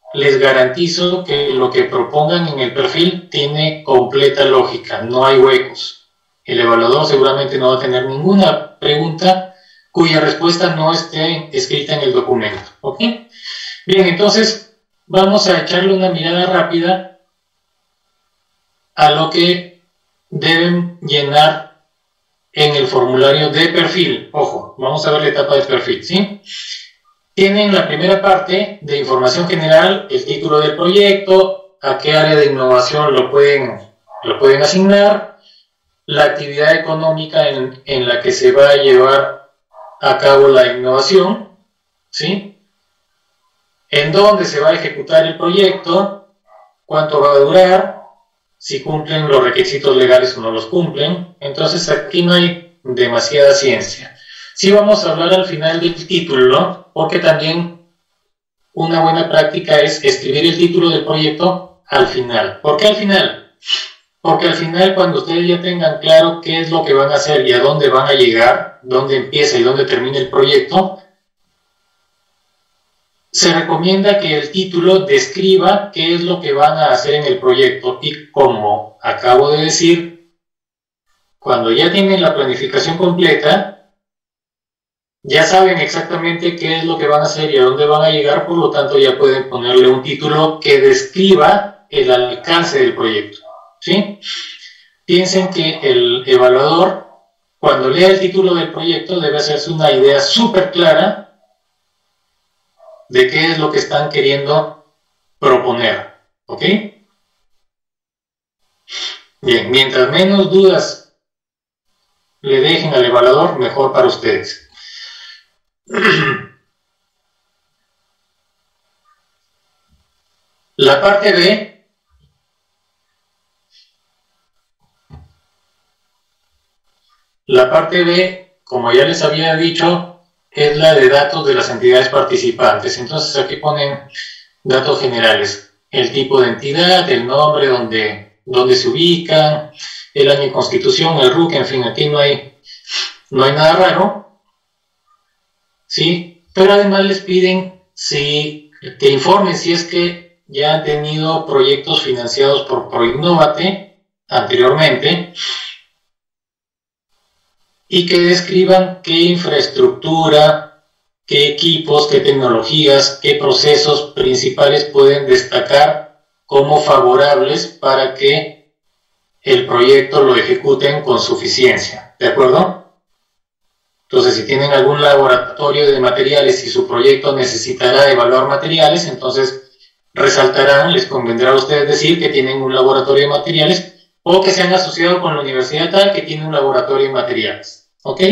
les garantizo que lo que propongan en el perfil tiene completa lógica, no hay huecos. El evaluador seguramente no va a tener ninguna pregunta cuya respuesta no esté escrita en el documento. ¿Ok? Bien, entonces vamos a echarle una mirada rápida a lo que deben llenar en el formulario de perfil. Ojo, vamos a ver la etapa de perfil, ¿sí? Tienen la primera parte de información general, el título del proyecto, a qué área de innovación lo pueden asignar, la actividad económica en la que se va a llevar a cabo la innovación, ¿sí? En dónde se va a ejecutar el proyecto, cuánto va a durar, si cumplen los requisitos legales o no los cumplen. Entonces aquí no hay demasiada ciencia. Sí vamos a hablar al final del título, porque también una buena práctica es escribir el título del proyecto al final. ¿Por qué al final? Porque al final, cuando ustedes ya tengan claro qué es lo que van a hacer y a dónde van a llegar, dónde empieza y dónde termina el proyecto, se recomienda que el título describa qué es lo que van a hacer en el proyecto. Y como acabo de decir, cuando ya tienen la planificación completa, ya saben exactamente qué es lo que van a hacer y a dónde van a llegar, por lo tanto ya pueden ponerle un título que describa el alcance del proyecto, ¿sí? Piensen que el evaluador, cuando lea el título del proyecto, debe hacerse una idea súper clara de qué es lo que están queriendo proponer, ¿ok? Bien, mientras menos dudas le dejen al evaluador, mejor para ustedes. La parte B como ya les había dicho, es la de datos de las entidades participantes. Entonces aquí ponen datos generales, el tipo de entidad, el nombre, donde se ubican, el año de constitución, el RUC, en fin, aquí no hay nada raro, ¿sí? Pero además les piden que informen si es que ya han tenido proyectos financiados por ProInnovate anteriormente, y que describan qué infraestructura, qué equipos, qué tecnologías, qué procesos principales pueden destacar como favorables para que el proyecto lo ejecuten con suficiencia, ¿de acuerdo? Entonces, si tienen algún laboratorio de materiales y su proyecto necesitará evaluar materiales, entonces resaltarán, les convendrá a ustedes decir que tienen un laboratorio de materiales o que se han asociado con la universidad tal que tiene un laboratorio de materiales. ¿Ok?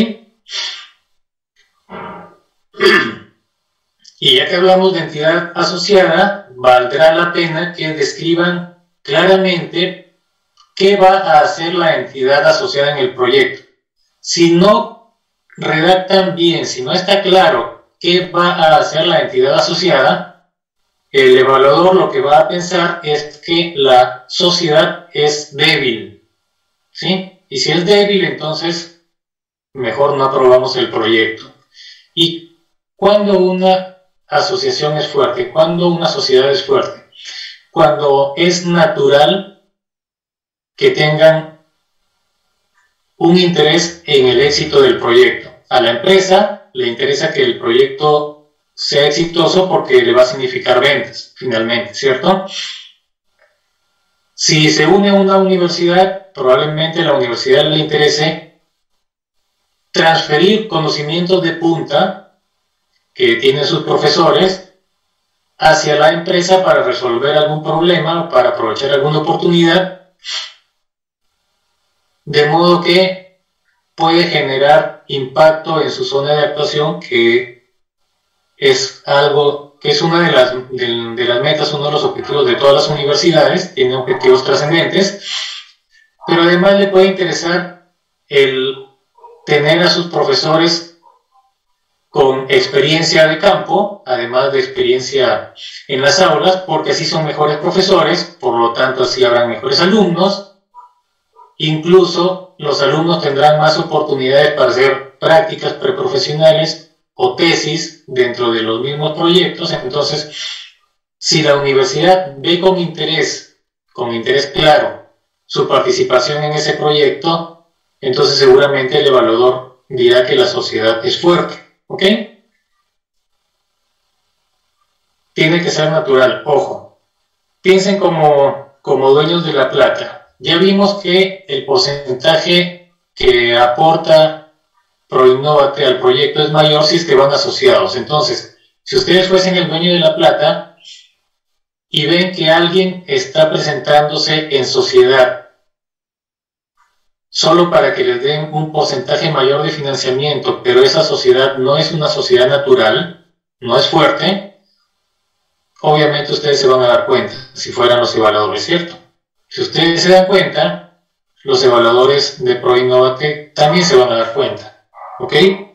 Y ya que hablamos de entidad asociada, valdrá la pena que describan claramente qué va a hacer la entidad asociada en el proyecto. Si no redactan bien, si no está claro qué va a hacer la entidad asociada, el evaluador lo que va a pensar es que la sociedad es débil, ¿sí? Y si es débil, entonces mejor no aprobamos el proyecto. ¿Y cuando una asociación es fuerte? ¿Cuándo una sociedad es fuerte? Cuando es natural que tengan un interés en el éxito del proyecto. A la empresa le interesa que el proyecto sea exitoso porque le va a significar ventas, finalmente, ¿cierto? Si se une a una universidad, probablemente a la universidad le interese transferir conocimientos de punta que tienen sus profesores hacia la empresa para resolver algún problema o para aprovechar alguna oportunidad, de modo que puede generar impacto en su zona de actuación, que es algo que es una de las metas, uno de los objetivos de todas las universidades, tiene objetivos trascendentes, pero además le puede interesar el tener a sus profesores con experiencia de campo, además de experiencia en las aulas, porque así son mejores profesores, por lo tanto así habrán mejores alumnos, incluso los alumnos tendrán más oportunidades para hacer prácticas preprofesionales o tesis dentro de los mismos proyectos. Entonces Si la universidad ve con interés claro, su participación en ese proyecto, entonces seguramente el evaluador dirá que la sociedad es fuerte, ¿ok? Tiene que ser natural, ojo. Piensen como dueños de la plata. Ya vimos que el porcentaje que aporta ProInnovate al proyecto es mayor si es que van asociados. Entonces, si ustedes fuesen el dueño de la plata y ven que alguien está presentándose en sociedad solo para que les den un porcentaje mayor de financiamiento, pero esa sociedad no es una sociedad natural, no es fuerte, obviamente ustedes se van a dar cuenta, si fueran los evaluadores, ¿cierto? Si ustedes se dan cuenta, los evaluadores de ProInnovate también se van a dar cuenta, ¿ok?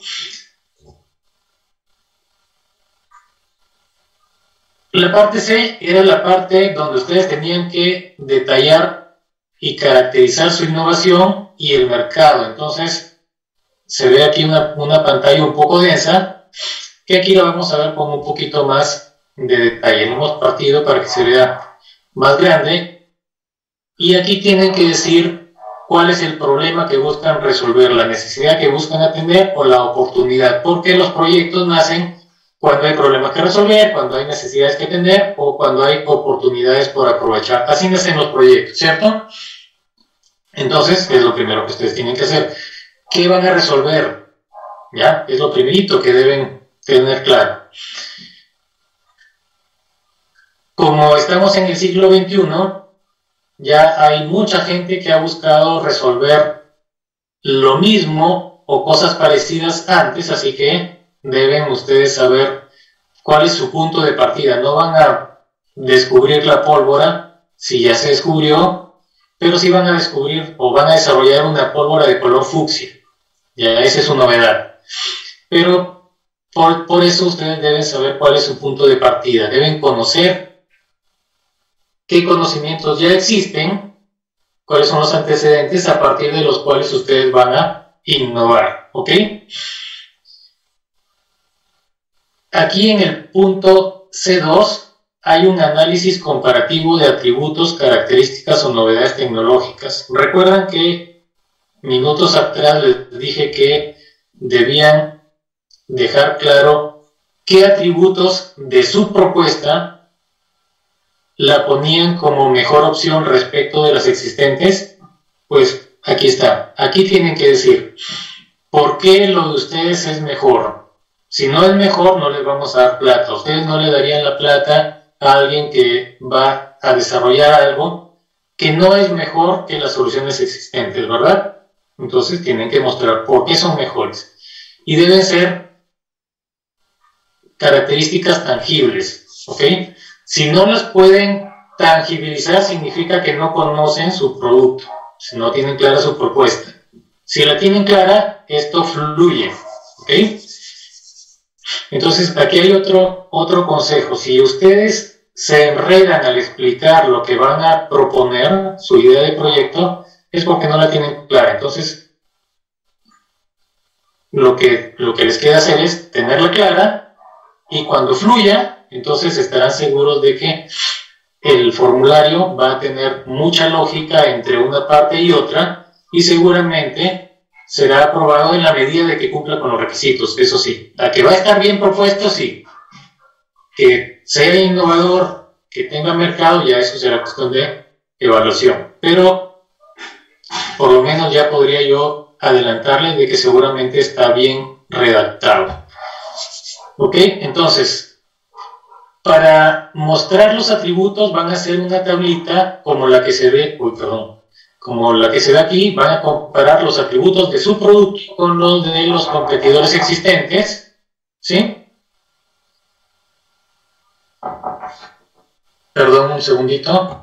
La parte C era la parte donde ustedes tenían que detallar y caracterizar su innovación y el mercado. Entonces, se ve aquí una pantalla un poco densa, que aquí la vamos a ver con un poquito más de detalle. Lo hemos partido para que se vea más grande. Y aquí tienen que decir cuál es el problema que buscan resolver, la necesidad que buscan atender o la oportunidad, porque los proyectos nacen cuando hay problemas que resolver, cuando hay necesidades que atender o cuando hay oportunidades por aprovechar. Así nacen los proyectos, ¿cierto? Entonces, es lo primero que ustedes tienen que hacer. ¿Qué van a resolver? ¿Ya? Es lo primerito que deben tener claro. Como estamos en el siglo XXI, ya hay mucha gente que ha buscado resolver lo mismo o cosas parecidas antes, así que deben ustedes saber cuál es su punto de partida. No van a descubrir la pólvora si ya se descubrió, pero sí van a descubrir o van a desarrollar una pólvora de color fucsia. Ya esa es su novedad. Pero por eso ustedes deben saber cuál es su punto de partida. Deben conocer qué conocimientos ya existen, cuáles son los antecedentes a partir de los cuales ustedes van a innovar, ¿ok? Aquí en el punto C2 hay un análisis comparativo de atributos, características o novedades tecnológicas. Recuerdan que minutos atrás les dije que debían dejar claro qué atributos de su propuesta la ponían como mejor opción respecto de las existentes. Pues aquí está. Aquí tienen que decir por qué lo de ustedes es mejor. Si no es mejor, no les vamos a dar plata. Ustedes no le darían la plata a alguien que va a desarrollar algo que no es mejor que las soluciones existentes, ¿verdad? Entonces tienen que mostrar por qué son mejores. Y deben ser características tangibles, ¿ok? Si no las pueden tangibilizar, significa que no conocen su producto, si no tienen clara su propuesta. Si la tienen clara, esto fluye, ¿ok? Entonces, aquí hay otro consejo. Si ustedes se enredan al explicar lo que van a proponer, su idea de proyecto, es porque no la tienen clara. Entonces, lo que les queda hacer es tenerla clara y cuando fluya, entonces estarán seguros de que el formulario va a tener mucha lógica entre una parte y otra y seguramente será aprobado en la medida de que cumpla con los requisitos. Eso sí, a que va a estar bien propuesto, sí. Que sea innovador, que tenga mercado, ya eso será cuestión de evaluación. Pero por lo menos ya podría yo adelantarles de que seguramente está bien redactado. ¿Ok? Entonces, para mostrar los atributos van a hacer una tablita como la que se ve, como la que se ve aquí, van a comparar los atributos de su producto con los de los competidores existentes, ¿sí? Perdón un segundito.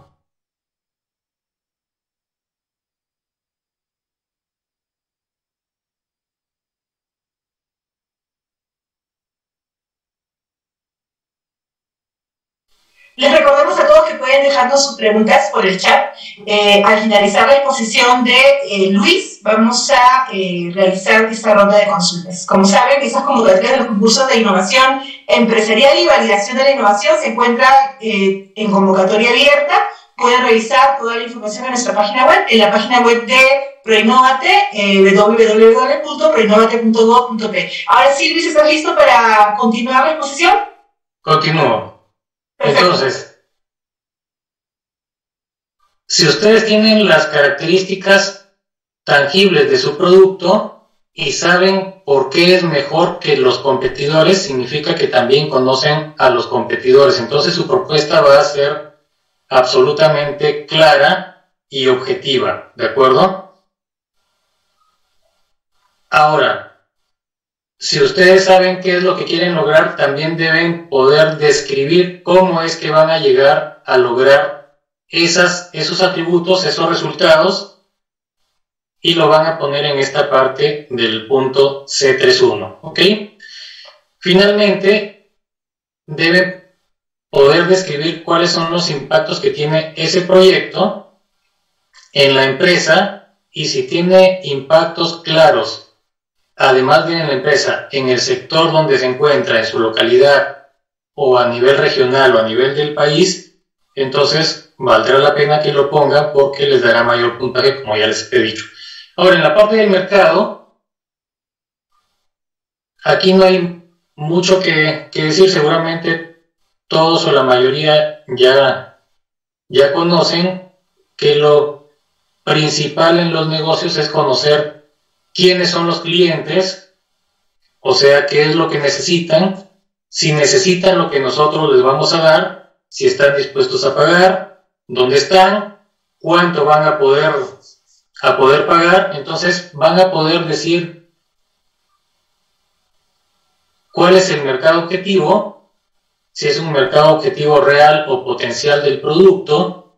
Les recordamos a todos que pueden dejarnos sus preguntas por el chat. Al finalizar la exposición de Luis, vamos a realizar esta ronda de consultas. Como saben, esas convocatorias de los concursos de innovación empresarial y validación de la innovación se encuentran en convocatoria abierta. Pueden revisar toda la información en nuestra página web, en la página web de Proinnovate, www.proinnovate.gov.p. Ahora sí, Luis, ¿estás listo para continuar la exposición? Continúo. Perfecto. Entonces, si ustedes tienen las características tangibles de su producto y saben por qué es mejor que los competidores, significa que también conocen a los competidores. Entonces su propuesta va a ser absolutamente clara y objetiva, ¿de acuerdo? Ahora, si ustedes saben qué es lo que quieren lograr, también deben poder describir cómo es que van a llegar a lograr esos atributos, esos resultados, y lo van a poner en esta parte del punto C31, ¿ok? Finalmente, deben poder describir cuáles son los impactos que tiene ese proyecto en la empresa y si tiene impactos claros, además de en la empresa, en el sector donde se encuentra, en su localidad o a nivel regional o a nivel del país, entonces valdrá la pena que lo pongan porque les dará mayor puntaje, como ya les he dicho. Ahora, en la parte del mercado, aquí no hay mucho que decir. Seguramente todos o la mayoría ya conocen que lo principal en los negocios es conocer quiénes son los clientes, o sea, qué es lo que necesitan, si necesitan lo que nosotros les vamos a dar, si están dispuestos a pagar, dónde están, cuánto van a poder pagar. Entonces van a poder decir cuál es el mercado objetivo, si es un mercado objetivo real o potencial del producto.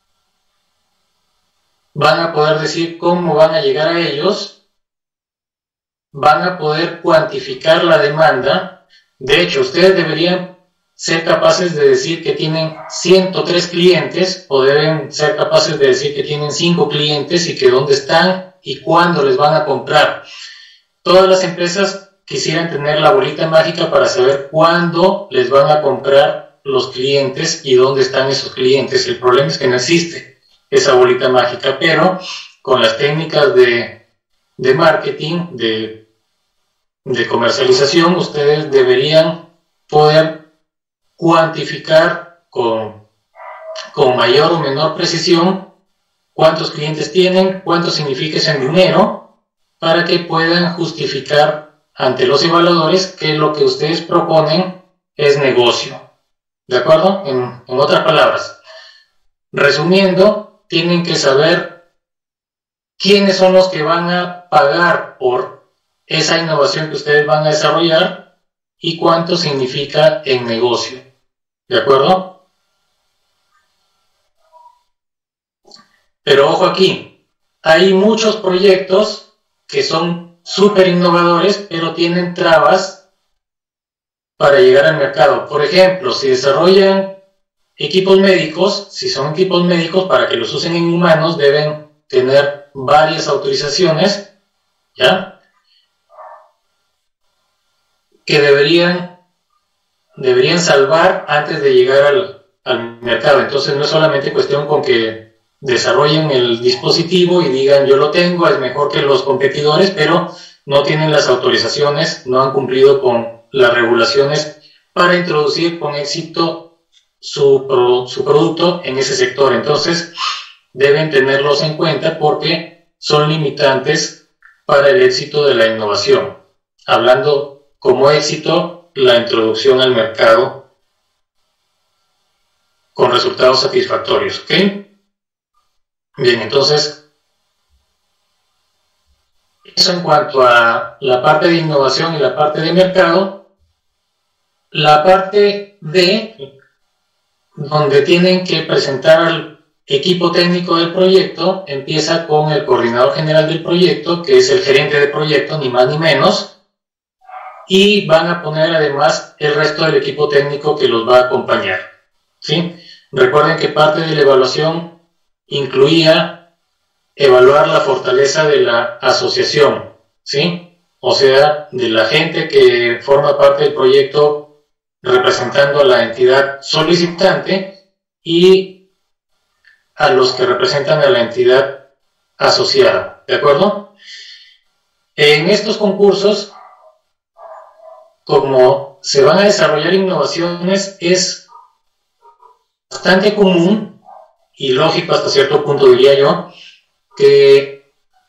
Van a poder decir cómo van a llegar a ellos. Van a poder cuantificar la demanda. De hecho, ustedes deberían ser capaces de decir que tienen 103 clientes o deben ser capaces de decir que tienen 5 clientes y que dónde están y cuándo les van a comprar. Todas las empresas quisieran tener la bolita mágica para saber cuándo les van a comprar los clientes y dónde están esos clientes. El problema es que no existe esa bolita mágica, pero con las técnicas de marketing, de comercialización, ustedes deberían poder cuantificar con mayor o menor precisión cuántos clientes tienen, cuánto significa eso en dinero, para que puedan justificar ante los evaluadores que lo que ustedes proponen es negocio. ¿De acuerdo? En otras palabras, resumiendo, tienen que saber quiénes son los que van a pagar por esa innovación que ustedes van a desarrollar y cuánto significa en negocio. ¿De acuerdo? Pero ojo aquí, hay muchos proyectos que son súper innovadores, pero tienen trabas para llegar al mercado. Por ejemplo, si desarrollan equipos médicos, si son equipos médicos, para que los usen en humanos deben tener varias autorizaciones, ¿ya?, que deberían salvar antes de llegar al mercado. Entonces no es solamente cuestión con que desarrollen el dispositivo y digan yo lo tengo, es mejor que los competidores, pero no tienen las autorizaciones, no han cumplido con las regulaciones para introducir con éxito su producto en ese sector. Entonces deben tenerlos en cuenta porque son limitantes para el éxito de la innovación. Hablando como éxito, la introducción al mercado con resultados satisfactorios, ¿ok? Bien, entonces, eso en cuanto a la parte de innovación y la parte de mercado. La parte D, donde tienen que presentar al equipo técnico del proyecto, empieza con el coordinador general del proyecto, que es el gerente de proyecto, ni más ni menos, y van a poner además el resto del equipo técnico que los va a acompañar. ¿sí? Recuerden que parte de la evaluación incluía evaluar la fortaleza de la asociación, ¿sí? O sea, de la gente que forma parte del proyecto representando a la entidad solicitante y a los que representan a la entidad asociada, ¿de acuerdo? En estos concursos, como se van a desarrollar innovaciones, es bastante común y lógico hasta cierto punto, diría yo, que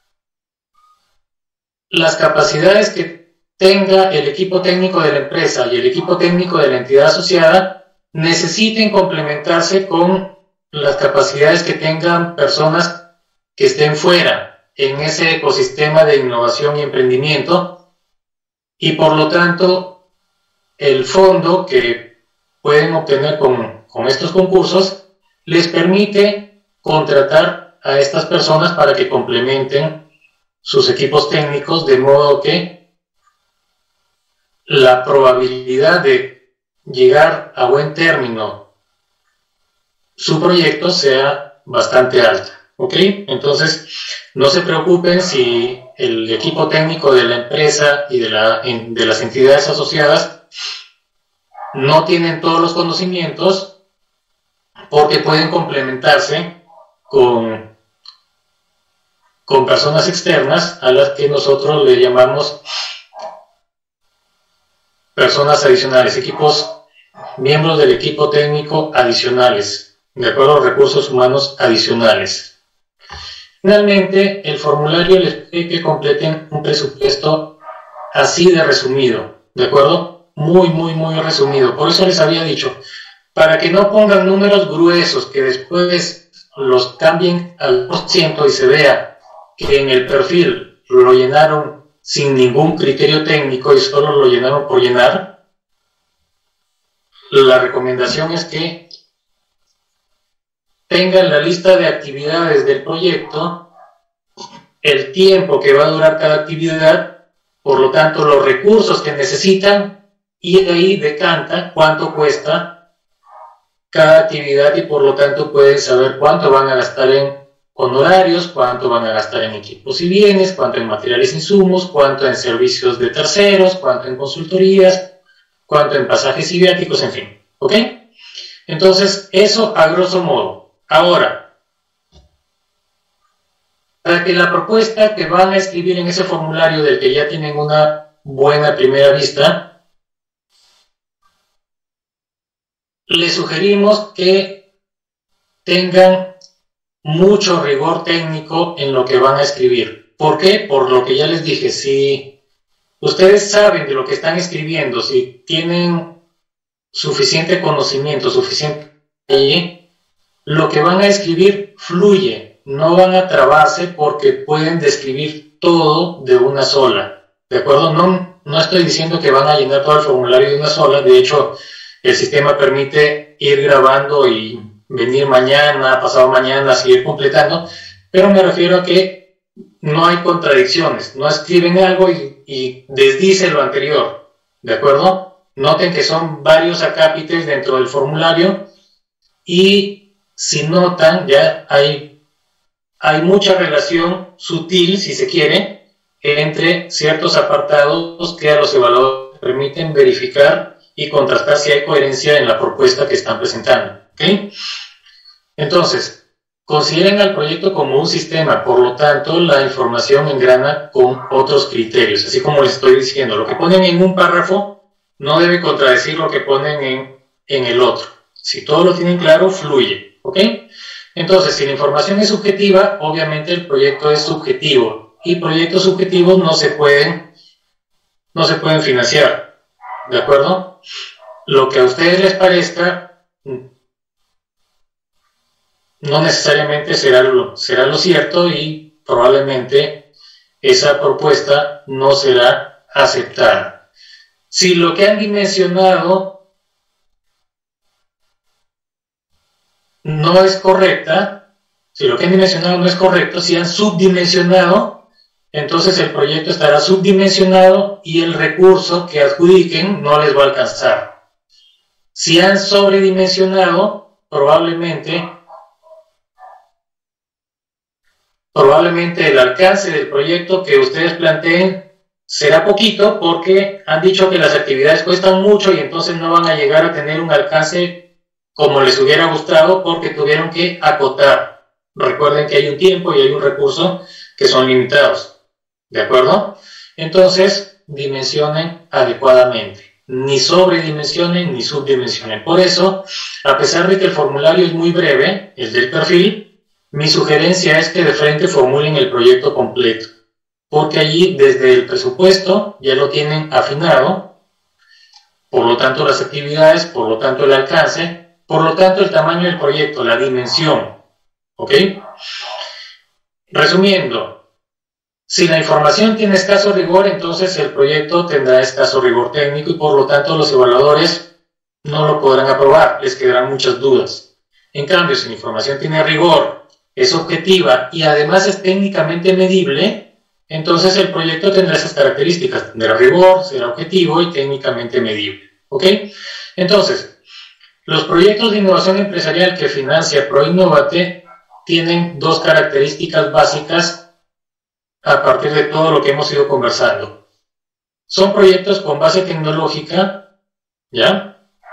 las capacidades que tenga el equipo técnico de la empresa y el equipo técnico de la entidad asociada necesiten complementarse con las capacidades que tengan personas que estén fuera en ese ecosistema de innovación y emprendimiento, y por lo tanto el fondo que pueden obtener con estos concursos les permite contratar a estas personas para que complementen sus equipos técnicos, de modo que la probabilidad de llegar a buen término su proyecto sea bastante alta, ¿ok? Entonces, no se preocupen si el equipo técnico de la empresa y de las entidades asociadas no tienen todos los conocimientos, porque pueden complementarse con personas externas a las que nosotros le llamamos personas adicionales, miembros del equipo técnico adicionales, de acuerdo a recursos humanos adicionales. Finalmente, el formulario les pide que completen un presupuesto así de resumido, ¿de acuerdo? Muy, muy, muy resumido. Por eso les había dicho, para que no pongan números gruesos que después los cambien al % y se vea que en el perfil lo llenaron sin ningún criterio técnico y solo lo llenaron por llenar. La recomendación es que tengan la lista de actividades del proyecto, el tiempo que va a durar cada actividad, por lo tanto los recursos que necesitan, y de ahí decanta cuánto cuesta cada actividad, y por lo tanto pueden saber cuánto van a gastar en honorarios, cuánto van a gastar en equipos y bienes, cuánto en materiales e insumos, cuánto en servicios de terceros, cuánto en consultorías, cuánto en pasajes y viáticos, en fin, ¿ok? Entonces, eso a grosso modo. Ahora, para que la propuesta que van a escribir en ese formulario, del que ya tienen una buena primera vista, les sugerimos que tengan mucho rigor técnico en lo que van a escribir. ¿Por qué? Por lo que ya les dije, si ustedes saben de lo que están escribiendo, si tienen suficiente conocimiento, suficiente, lo que van a escribir fluye, no van a trabarse porque pueden describir todo de una sola, ¿de acuerdo? No estoy diciendo que van a llenar todo el formulario de una sola, de hecho, el sistema permite ir grabando y venir mañana, pasado mañana, seguir completando, pero me refiero a que no hay contradicciones, no escriben algo y desdice lo anterior, ¿de acuerdo? Noten que son varios acápites dentro del formulario, y si notan, ya hay mucha relación sutil, si se quiere, entre ciertos apartados que a los evaluadores permiten verificar y contrastar si hay coherencia en la propuesta que están presentando, ¿ok? Entonces, consideren al proyecto como un sistema, por lo tanto, la información engrana con otros criterios, así como les estoy diciendo, lo que ponen en un párrafo no debe contradecir lo que ponen en el otro. Si todo lo tienen claro, fluye, ¿ok? Entonces, si la información es subjetiva, obviamente el proyecto es subjetivo, y proyectos subjetivos no se pueden financiar, ¿de acuerdo? Lo que a ustedes les parezca no necesariamente será lo cierto, y probablemente esa propuesta no será aceptada. Si lo que han dimensionado no es correcta, si lo que han dimensionado no es correcto, si han subdimensionado, entonces el proyecto estará subdimensionado y el recurso que adjudiquen no les va a alcanzar. Si han sobredimensionado, probablemente el alcance del proyecto que ustedes planteen será poquito, porque han dicho que las actividades cuestan mucho y entonces no van a llegar a tener un alcance como les hubiera gustado, porque tuvieron que acotar. Recuerden que hay un tiempo y hay un recurso que son limitados, ¿de acuerdo? Entonces, dimensionen adecuadamente. Ni sobredimensionen ni subdimensionen. Por eso, a pesar de que el formulario es muy breve, el del perfil, mi sugerencia es que de frente formulen el proyecto completo, porque allí desde el presupuesto ya lo tienen afinado, por lo tanto las actividades, por lo tanto el alcance, por lo tanto el tamaño del proyecto, la dimensión, ¿ok? Resumiendo, si la información tiene escaso rigor, entonces el proyecto tendrá escaso rigor técnico y por lo tanto los evaluadores no lo podrán aprobar, les quedarán muchas dudas. En cambio, si la información tiene rigor, es objetiva y además es técnicamente medible, entonces el proyecto tendrá esas características, tendrá rigor, será objetivo y técnicamente medible, ¿ok? Entonces, los proyectos de innovación empresarial que financia ProInnovate tienen dos características básicas a partir de todo lo que hemos ido conversando. Son proyectos con base tecnológica, ¿ya?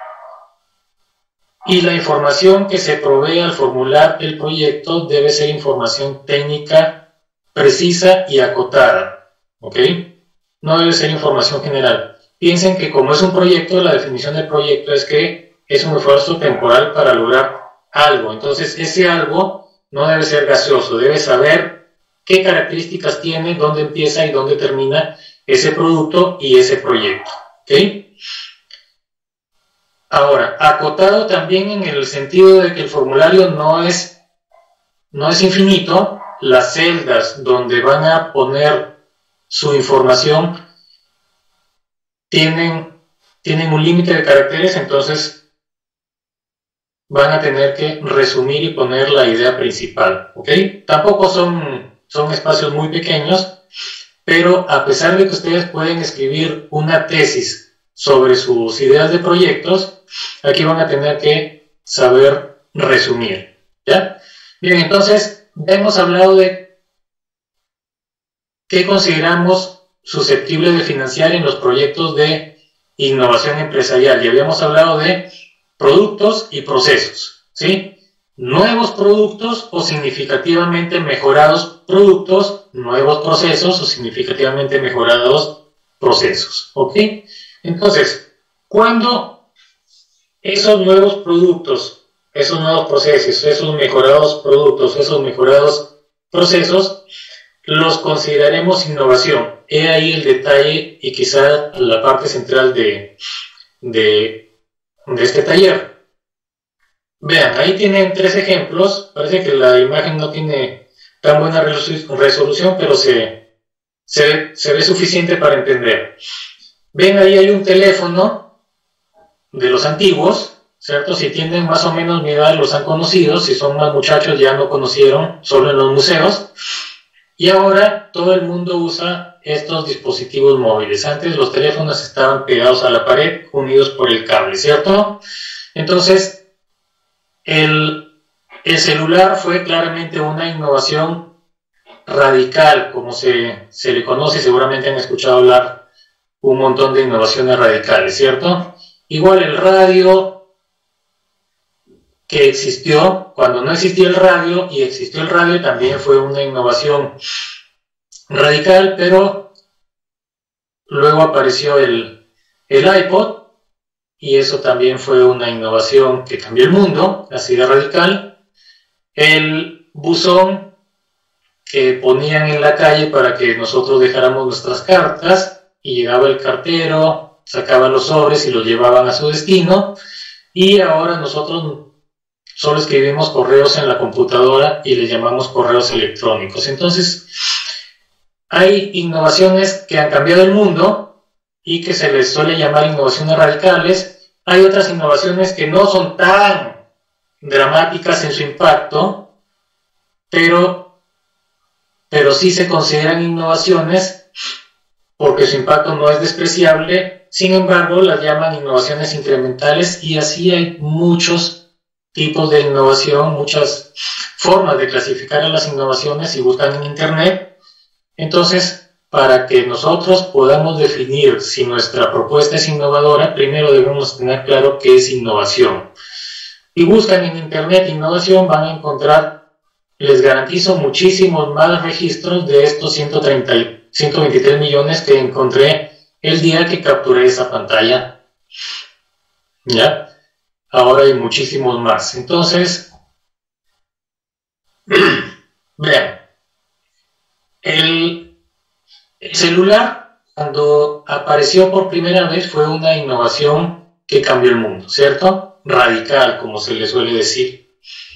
Y la información que se provee al formular el proyecto debe ser información técnica precisa y acotada, ¿ok? No debe ser información general. Piensen que como es un proyecto, la definición del proyecto es que es un esfuerzo temporal para lograr algo. Entonces, ese algo no debe ser gaseoso, debe saber qué características tiene, dónde empieza y dónde termina ese producto y ese proyecto, ¿ok? Ahora, acotado también en el sentido de que el formulario no es infinito, las celdas donde van a poner su información tienen un límite de caracteres, entonces van a tener que resumir y poner la idea principal, ¿ok? Tampoco son espacios muy pequeños, pero a pesar de que ustedes pueden escribir una tesis sobre sus ideas de proyectos, aquí van a tener que saber resumir, ¿ya? Bien, entonces hemos hablado de qué consideramos susceptible de financiar en los proyectos de innovación empresarial, y habíamos hablado de productos y procesos, ¿sí? Nuevos productos o significativamente mejorados productos, nuevos procesos o significativamente mejorados procesos, ¿ok? Entonces, cuando esos nuevos productos, esos nuevos procesos, esos mejorados productos, esos mejorados procesos, los consideraremos innovación. He ahí el detalle y quizá la parte central de este taller. Vean, ahí tienen 3 ejemplos. Parece que la imagen no tiene tan buena resolución, pero se ve suficiente para entender. Ven, ahí hay un teléfono de los antiguos, ¿cierto? Si tienen más o menos mi edad, los han conocido. Si son más muchachos, ya no conocieron, solo en los museos. Y ahora todo el mundo usa estos dispositivos móviles. Antes los teléfonos estaban pegados a la pared, unidos por el cable, ¿cierto? Entonces, el celular fue claramente una innovación radical, como se le conoce. Seguramente han escuchado hablar un montón de innovaciones radicales, ¿cierto? Igual el radio, que existió cuando no existía el radio, y existió el radio, también fue una innovación radical, pero luego apareció el iPod, y eso también fue una innovación que cambió el mundo, así de radical. El buzón que ponían en la calle para que nosotros dejáramos nuestras cartas, y llegaba el cartero, sacaba los sobres y los llevaban a su destino, y ahora nosotros solo escribimos correos en la computadora y les llamamos correos electrónicos. Entonces, hay innovaciones que han cambiado el mundo y que se les suele llamar innovaciones radicales. Hay otras innovaciones que no son tan dramáticas en su impacto, pero sí se consideran innovaciones porque su impacto no es despreciable. Sin embargo, las llaman innovaciones incrementales, y así hay muchos tipos de innovación, muchas formas de clasificar a las innovaciones si buscan en Internet. Entonces, para que nosotros podamos definir si nuestra propuesta es innovadora, primero debemos tener claro qué es innovación. Si buscan en Internet innovación, van a encontrar, les garantizo, muchísimos más registros de estos 123 millones que encontré el día que capturé esa pantalla. ¿Ya? Ahora hay muchísimos más. Entonces, vean, el celular, cuando apareció por primera vez, fue una innovación que cambió el mundo, ¿cierto? Radical, como se le suele decir.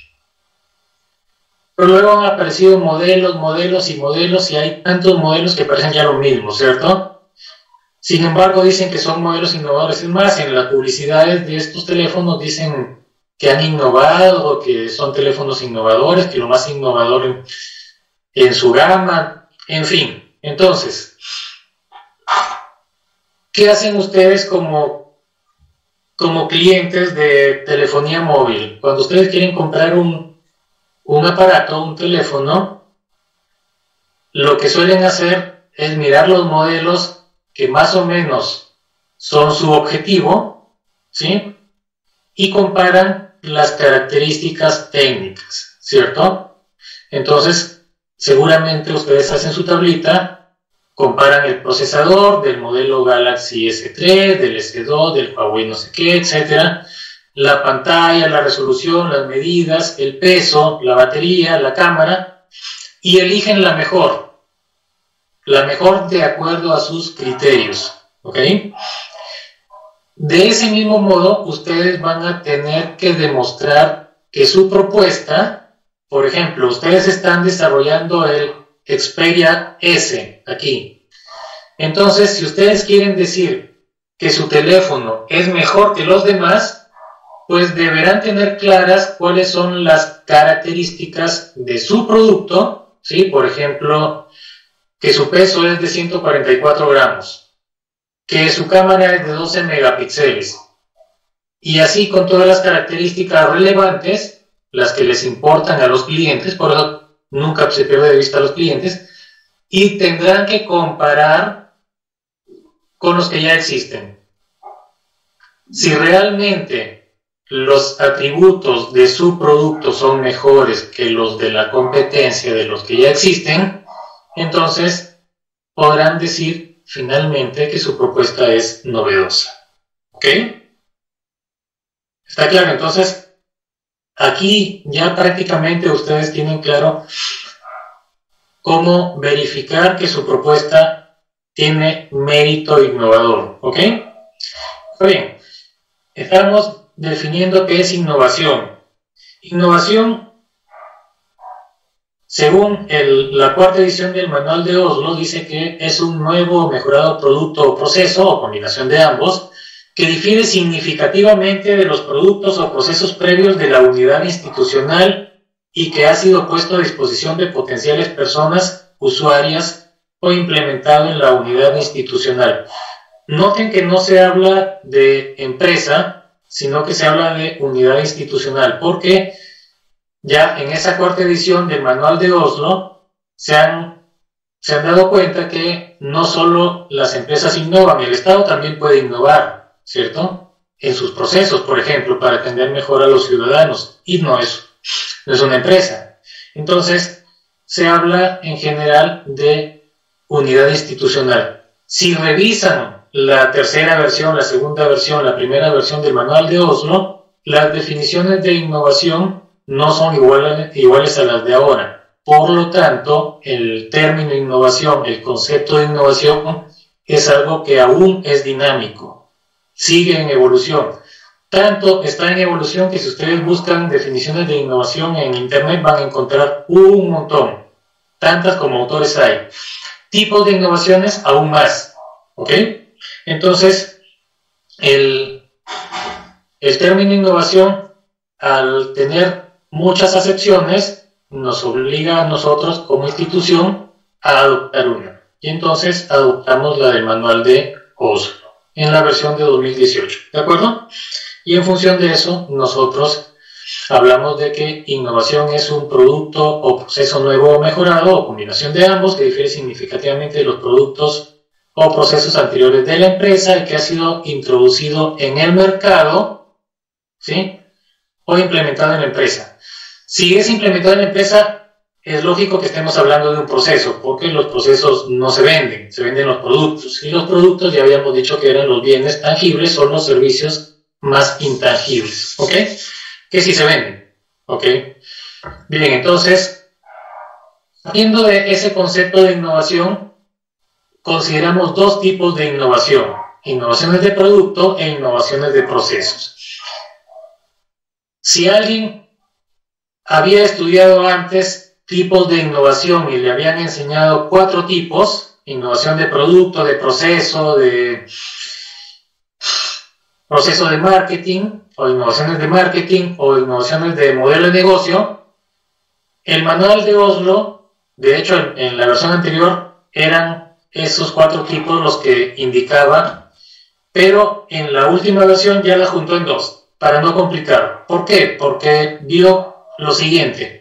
Pero luego han aparecido modelos y hay tantos modelos que parecen ya lo mismo, ¿cierto? Sin embargo, dicen que son modelos innovadores. Es más, en las publicidades de estos teléfonos dicen que han innovado, que son teléfonos innovadores, que lo más innovador en su gama, en fin. Entonces, ¿qué hacen ustedes como clientes de telefonía móvil? Cuando ustedes quieren comprar un aparato, un teléfono, lo que suelen hacer es mirar los modelos que más o menos son su objetivo, ¿sí? Y comparan las características técnicas, ¿cierto? Entonces, seguramente ustedes hacen su tablita, comparan el procesador del modelo Galaxy S3, del S2, del Huawei no sé qué, etcétera, la pantalla, la resolución, las medidas, el peso, la batería, la cámara, y eligen la mejor de acuerdo a sus criterios, ¿ok? De ese mismo modo, ustedes van a tener que demostrar que su propuesta, por ejemplo, ustedes están desarrollando el Xperia S aquí. Entonces, si ustedes quieren decir que su teléfono es mejor que los demás, pues deberán tener claras cuáles son las características de su producto, ¿sí? Por ejemplo, que su peso es de 144 gramos, que su cámara es de 12 megapíxeles, y así con todas las características relevantes, las que les importan a los clientes, por eso nunca se pierde de vista a los clientes, y tendrán que comparar con los que ya existen. Si realmente los atributos de su producto son mejores que los de la competencia, de los que ya existen, entonces podrán decir finalmente que su propuesta es novedosa. ¿Ok? ¿Está claro? Entonces, aquí ya prácticamente ustedes tienen claro cómo verificar que su propuesta tiene mérito innovador. ¿Ok? Bien, estamos definiendo qué es innovación. Innovación, según la cuarta edición del Manual de Oslo, dice que es un nuevo o mejorado producto o proceso, o combinación de ambos, que difiere significativamente de los productos o procesos previos de la unidad institucional y que ha sido puesto a disposición de potenciales personas usuarias o implementado en la unidad institucional. Noten que no se habla de empresa, sino que se habla de unidad institucional, porque ya en esa cuarta edición del Manual de Oslo se han dado cuenta que no solo las empresas innovan, el Estado también puede innovar, ¿cierto? En sus procesos, por ejemplo, para atender mejor a los ciudadanos, y no es una empresa. Entonces, se habla en general de unidad institucional. Si revisan la tercera versión, la segunda versión, la primera versión del Manual de Oslo, las definiciones de innovación no son iguales a las de ahora. Por lo tanto, el término innovación, el concepto de innovación, es algo que aún es dinámico, sigue en evolución. Tanto está en evolución que si ustedes buscan definiciones de innovación en Internet van a encontrar un montón, tantas como autores hay. Tipos de innovaciones aún más, ¿ok? Entonces, el término innovación, al tener muchas acepciones, nos obliga a nosotros como institución a adoptar una. Y entonces adoptamos la del Manual de Oslo en la versión de 2018, ¿de acuerdo? Y en función de eso, nosotros Hablamos de que innovación es un producto o proceso nuevo o mejorado o combinación de ambos que difiere significativamente de los productos o procesos anteriores de la empresa y que ha sido introducido en el mercado, ¿sí? O implementado en la empresa. Si es implementado en la empresa, es lógico que estemos hablando de un proceso, porque los procesos no se venden los productos. Y los productos ya habíamos dicho que eran los bienes tangibles o los servicios más intangibles, ¿ok? Que sí se venden, ¿ok? Bien, entonces, partiendo de ese concepto de innovación, consideramos dos tipos de innovación: innovaciones de producto e innovaciones de procesos. Si alguien había estudiado antes tipos de innovación y le habían enseñado 4 tipos: innovación de producto, de proceso de marketing, o innovaciones de marketing, o innovaciones de modelo de negocio. El manual de Oslo, de hecho en la versión anterior eran esos 4 tipos los que indicaba, pero en la última versión ya la juntó en 2, para no complicar. ¿Por qué? Porque vio lo siguiente: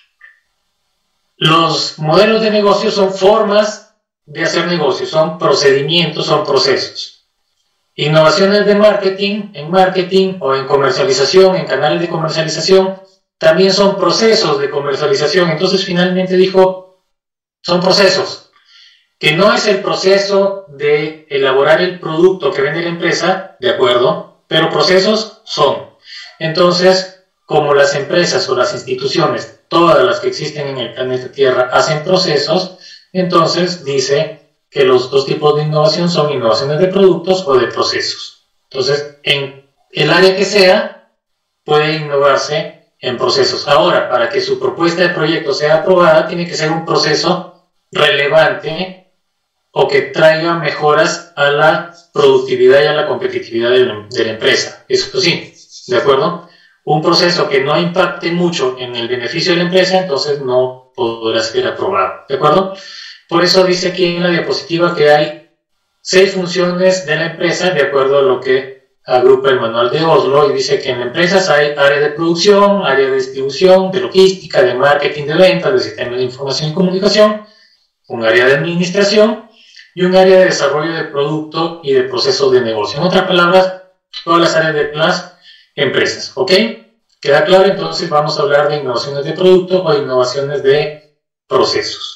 los modelos de negocio son formas de hacer negocios, son procedimientos, son procesos. Innovaciones de marketing, en marketing o en comercialización, en canales de comercialización, también son procesos de comercialización. Entonces finalmente dijo, son procesos, que no es el proceso de elaborar el producto que vende la empresa, de acuerdo, pero procesos son. Entonces, como las empresas o las instituciones, todas las que existen en el planeta Tierra, hacen procesos, entonces dice que los 2 tipos de innovación son innovaciones de productos o de procesos. Entonces, en el área que sea, puede innovarse en procesos. Ahora, para que su propuesta de proyecto sea aprobada, tiene que ser un proceso relevante o que traiga mejoras a la productividad y a la competitividad de la empresa. Eso sí, ¿de acuerdo? Un proceso que no impacte mucho en el beneficio de la empresa, entonces no podrá ser aprobado, ¿de acuerdo? Por eso dice aquí en la diapositiva que hay 6 funciones de la empresa, de acuerdo a lo que agrupa el manual de Oslo, y dice que en empresas hay área de producción, área de distribución, de logística, de marketing, de ventas, de sistemas de información y comunicación, un área de administración y un área de desarrollo de producto y de procesos de negocio. En otras palabras, todas las áreas de las empresas, ¿ok? ¿Queda claro? Entonces vamos a hablar de innovaciones de producto o innovaciones de procesos.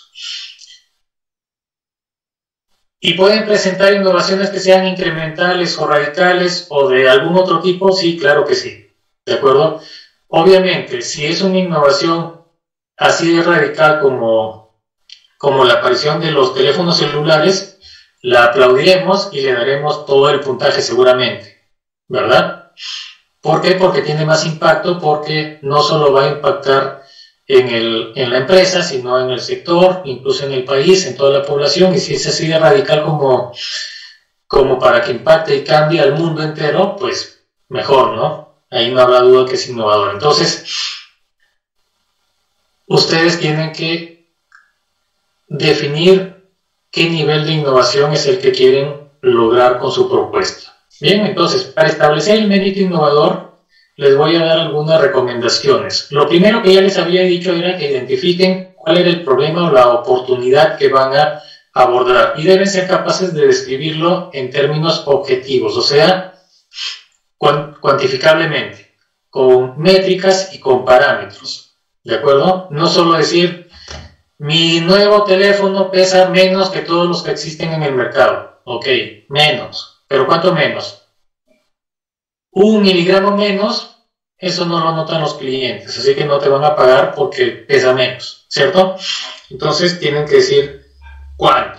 ¿Y pueden presentar innovaciones que sean incrementales o radicales o de algún otro tipo? Sí, claro que sí, ¿de acuerdo? Obviamente, si es una innovación así de radical como la aparición de los teléfonos celulares, la aplaudiremos y le daremos todo el puntaje seguramente, ¿verdad? ¿Por qué? Porque tiene más impacto, porque no solo va a impactar en la empresa, sino en el sector, incluso en el país, en toda la población, y si es así de radical como para que impacte y cambie al mundo entero, pues mejor, ¿no? Ahí no habrá duda que es innovador. Entonces, ustedes tienen que definir qué nivel de innovación es el que quieren lograr con su propuesta. Bien, entonces, para establecer el mérito innovador, les voy a dar algunas recomendaciones. Lo primero que ya les había dicho era que identifiquen cuál era el problema o la oportunidad que van a abordar y deben ser capaces de describirlo en términos objetivos, o sea, cuantificablemente, con métricas y con parámetros, ¿de acuerdo? No solo decir, mi nuevo teléfono pesa menos que todos los que existen en el mercado. Ok, menos. ¿Pero cuánto menos? 1 miligramo menos, eso no lo notan los clientes, así que no te van a pagar porque pesa menos, ¿cierto? Entonces tienen que decir cuánto.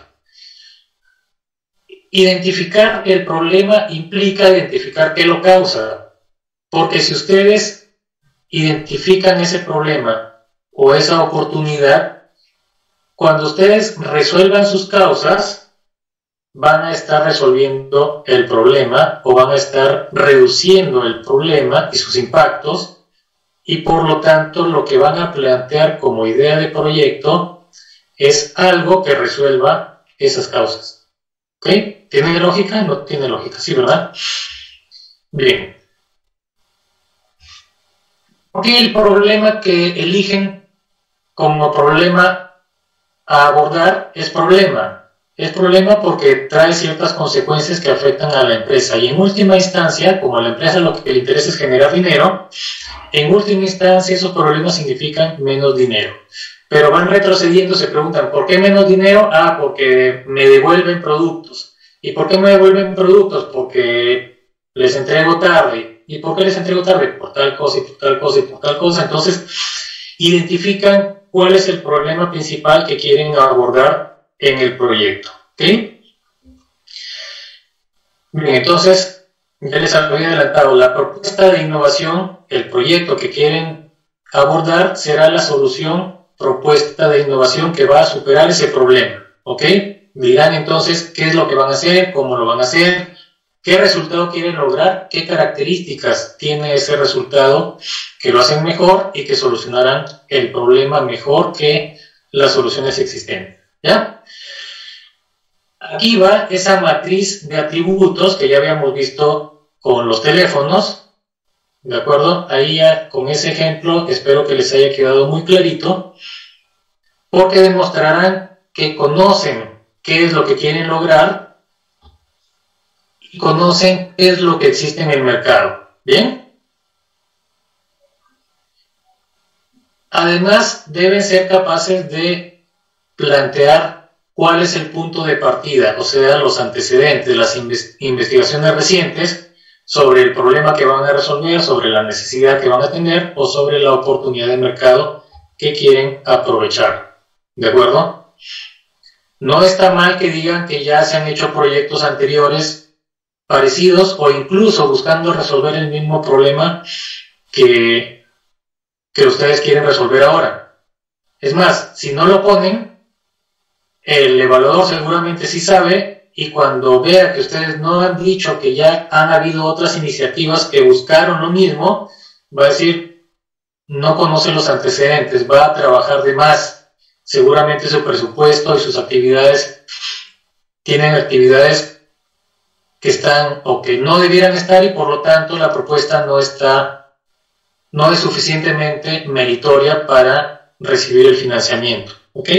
Identificar el problema implica identificar qué lo causa, porque si ustedes identifican ese problema o esa oportunidad, cuando ustedes resuelvan sus causas, van a estar resolviendo el problema o van a estar reduciendo el problema y sus impactos, y por lo tanto lo que van a plantear como idea de proyecto es algo que resuelva esas causas. ¿Ok? ¿Tiene lógica? No tiene lógica, ¿sí, verdad? Bien. qué el problema que eligen como problema a abordar es problema? Es problema porque trae ciertas consecuencias que afectan a la empresa. Y en última instancia, como a la empresa lo que le interesa es generar dinero, en última instancia esos problemas significan menos dinero. Pero van retrocediendo, se preguntan, ¿por qué menos dinero? Ah, porque me devuelven productos. ¿Y por qué me devuelven productos? Porque les entrego tarde. ¿Y por qué les entrego tarde? Por tal cosa y por tal cosa y por tal cosa. Entonces, identifican cuál es el problema principal que quieren abordar en el proyecto. ¿Ok? Bien, entonces, ya les había adelantado, la propuesta de innovación, el proyecto que quieren abordar será la solución propuesta de innovación que va a superar ese problema. ¿Ok? Dirán entonces qué es lo que van a hacer, cómo lo van a hacer, qué resultado quieren lograr, qué características tiene ese resultado que lo hacen mejor y que solucionarán el problema mejor que las soluciones existentes. ¿Ya? Aquí va esa matriz de atributos que ya habíamos visto con los teléfonos. ¿De acuerdo? Ahí ya con ese ejemplo espero que les haya quedado muy clarito, porque demostrarán que conocen qué es lo que quieren lograr y conocen qué es lo que existe en el mercado. ¿Bien? Además, deben ser capaces de plantear cuál es el punto de partida, o sea, los antecedentes, las investigaciones recientes sobre el problema que van a resolver, sobre la necesidad que van a tener o sobre la oportunidad de mercado que quieren aprovechar. ¿De acuerdo? No está mal que digan que ya se han hecho proyectos anteriores parecidos o incluso buscando resolver el mismo problema que ustedes quieren resolver ahora. Es más, si no lo ponen, el evaluador seguramente sí sabe, y cuando vea que ustedes no han dicho que ya han habido otras iniciativas que buscaron lo mismo, va a decir, no conoce los antecedentes, va a trabajar de más. Seguramente su presupuesto y sus actividades tienen actividades que están o que no debieran estar, y por lo tanto la propuesta no es suficientemente meritoria para recibir el financiamiento. ¿Ok?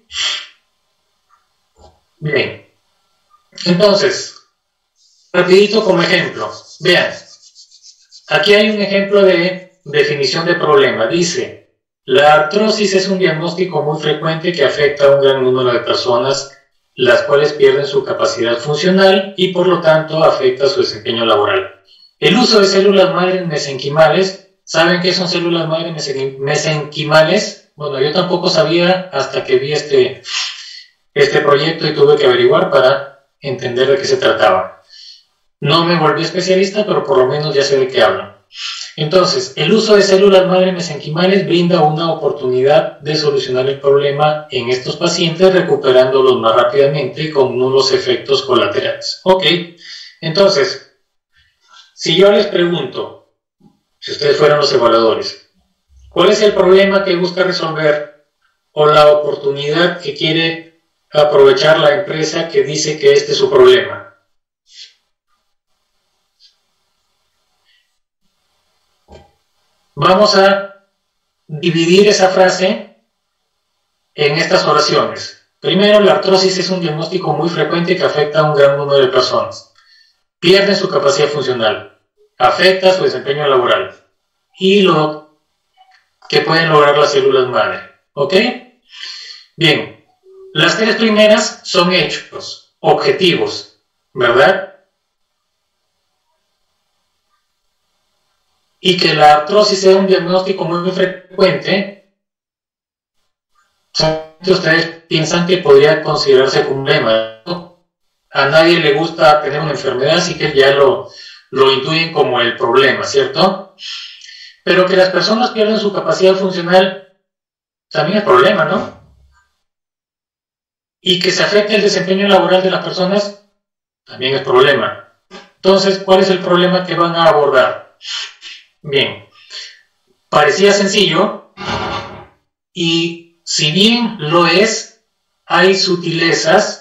Bien. Entonces, rapidito como ejemplo. Vean, aquí hay un ejemplo de definición de problema. Dice, la artrosis es un diagnóstico muy frecuente que afecta a un gran número de personas, las cuales pierden su capacidad funcional y por lo tanto afecta su desempeño laboral. El uso de células madre mesenquimales. ¿Saben qué son células madre mesenquimales? Bueno, yo tampoco sabía hasta que vi este proyecto y tuve que averiguar para entender de qué se trataba. No me volví especialista, pero por lo menos ya sé de qué hablo. Entonces, el uso de células madre mesenquimales brinda una oportunidad de solucionar el problema en estos pacientes, recuperándolos más rápidamente y con nulos efectos colaterales. Ok, entonces, si yo les pregunto, si ustedes fueran los evaluadores, ¿cuál es el problema que busca resolver o la oportunidad que quiere aprovechar la empresa que dice que este es su problema? Vamos a dividir esa frase en estas oraciones. Primero, la artrosis es un diagnóstico muy frecuente que afecta a un gran número de personas. Pierden su capacidad funcional. Afecta su desempeño laboral y lo que pueden lograr las células madre. ¿Ok? Bien, las tres primeras son hechos, objetivos, ¿verdad? Y que la artrosis sea un diagnóstico muy frecuente, ustedes piensan que podría considerarse como un problema, ¿no? A nadie le gusta tener una enfermedad, así que ya lo intuyen como el problema, ¿cierto? Pero que las personas pierden su capacidad funcional también es problema, ¿no? Y que se afecte el desempeño laboral de las personas también es problema. Entonces, ¿cuál es el problema que van a abordar? Bien, parecía sencillo, y si bien lo es, hay sutilezas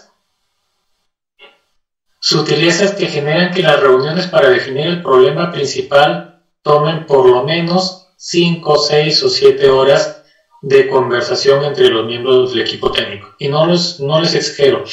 que generan que las reuniones para definir el problema principal tomen por lo menos 5, 6 o 7 horas de conversación entre los miembros del equipo técnico. Y no les exagero.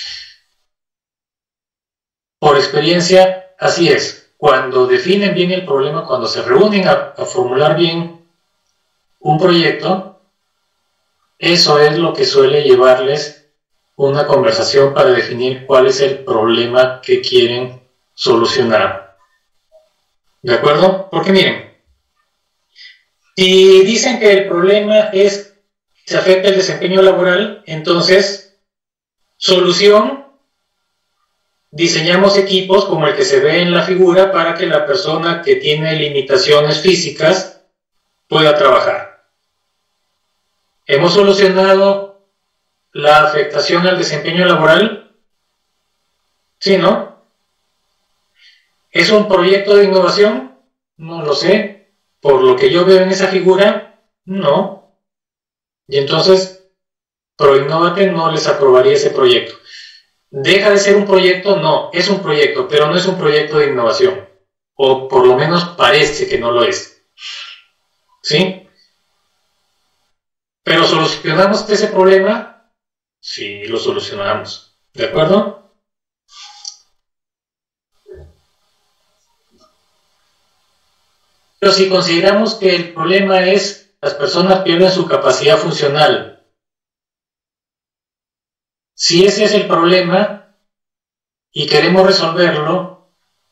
Por experiencia, así es. Cuando definen bien el problema, cuando se reúnen a formular bien un proyecto, eso es lo que suele llevarles una conversación para definir cuál es el problema que quieren solucionar. ¿De acuerdo? Porque miren, si dicen que el problema es que se afecta el desempeño laboral, entonces, solución, diseñamos equipos como el que se ve en la figura para que la persona que tiene limitaciones físicas pueda trabajar. ¿Hemos solucionado la afectación al desempeño laboral? Sí, ¿no? ¿Es un proyecto de innovación? No lo sé. Por lo que yo veo en esa figura, no. Y entonces, ProInnovate no les aprobaría ese proyecto. ¿Deja de ser un proyecto? No, es un proyecto, pero no es un proyecto de innovación. O por lo menos parece que no lo es. ¿Sí? ¿Pero solucionamos ese problema? Sí, lo solucionamos. ¿De acuerdo? Pero si consideramos que el problema es las personas pierden su capacidad funcional, si ese es el problema y queremos resolverlo,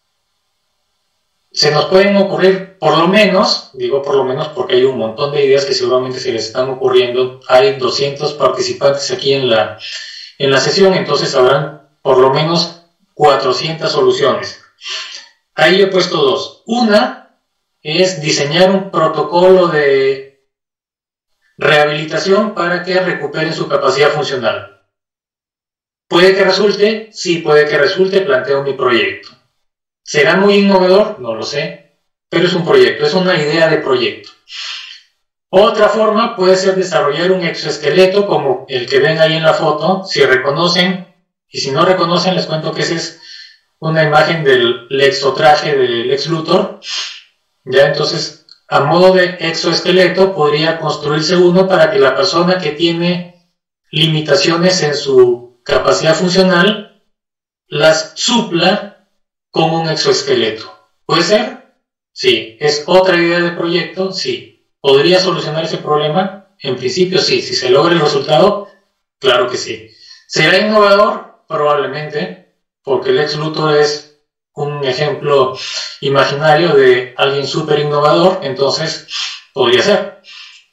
se nos pueden ocurrir, por lo menos, digo por lo menos porque hay un montón de ideas que seguramente se les están ocurriendo, hay 200 participantes aquí en la sesión, entonces habrán por lo menos 400 soluciones. Ahí yo he puesto dos. Una es diseñar un protocolo de rehabilitación para que recuperen su capacidad funcional. ¿Puede que resulte? Sí, puede que resulte, planteo mi proyecto. ¿Será muy innovador? No lo sé, pero es un proyecto, es una idea de proyecto. Otra forma puede ser desarrollar un exoesqueleto como el que ven ahí en la foto. Si reconocen, y si no reconocen, les cuento que esa es una imagen del exotraje del Lex Luthor. Ya, entonces, a modo de exoesqueleto podría construirse uno para que la persona que tiene limitaciones en su capacidad funcional las supla con un exoesqueleto. ¿Puede ser? Sí. ¿Es otra idea de proyecto? Sí. ¿Podría solucionar ese problema? En principio sí. Si se logra el resultado, claro que sí. ¿Será innovador? Probablemente, porque el Lex Luthor es un ejemplo imaginario de alguien súper innovador, entonces podría ser.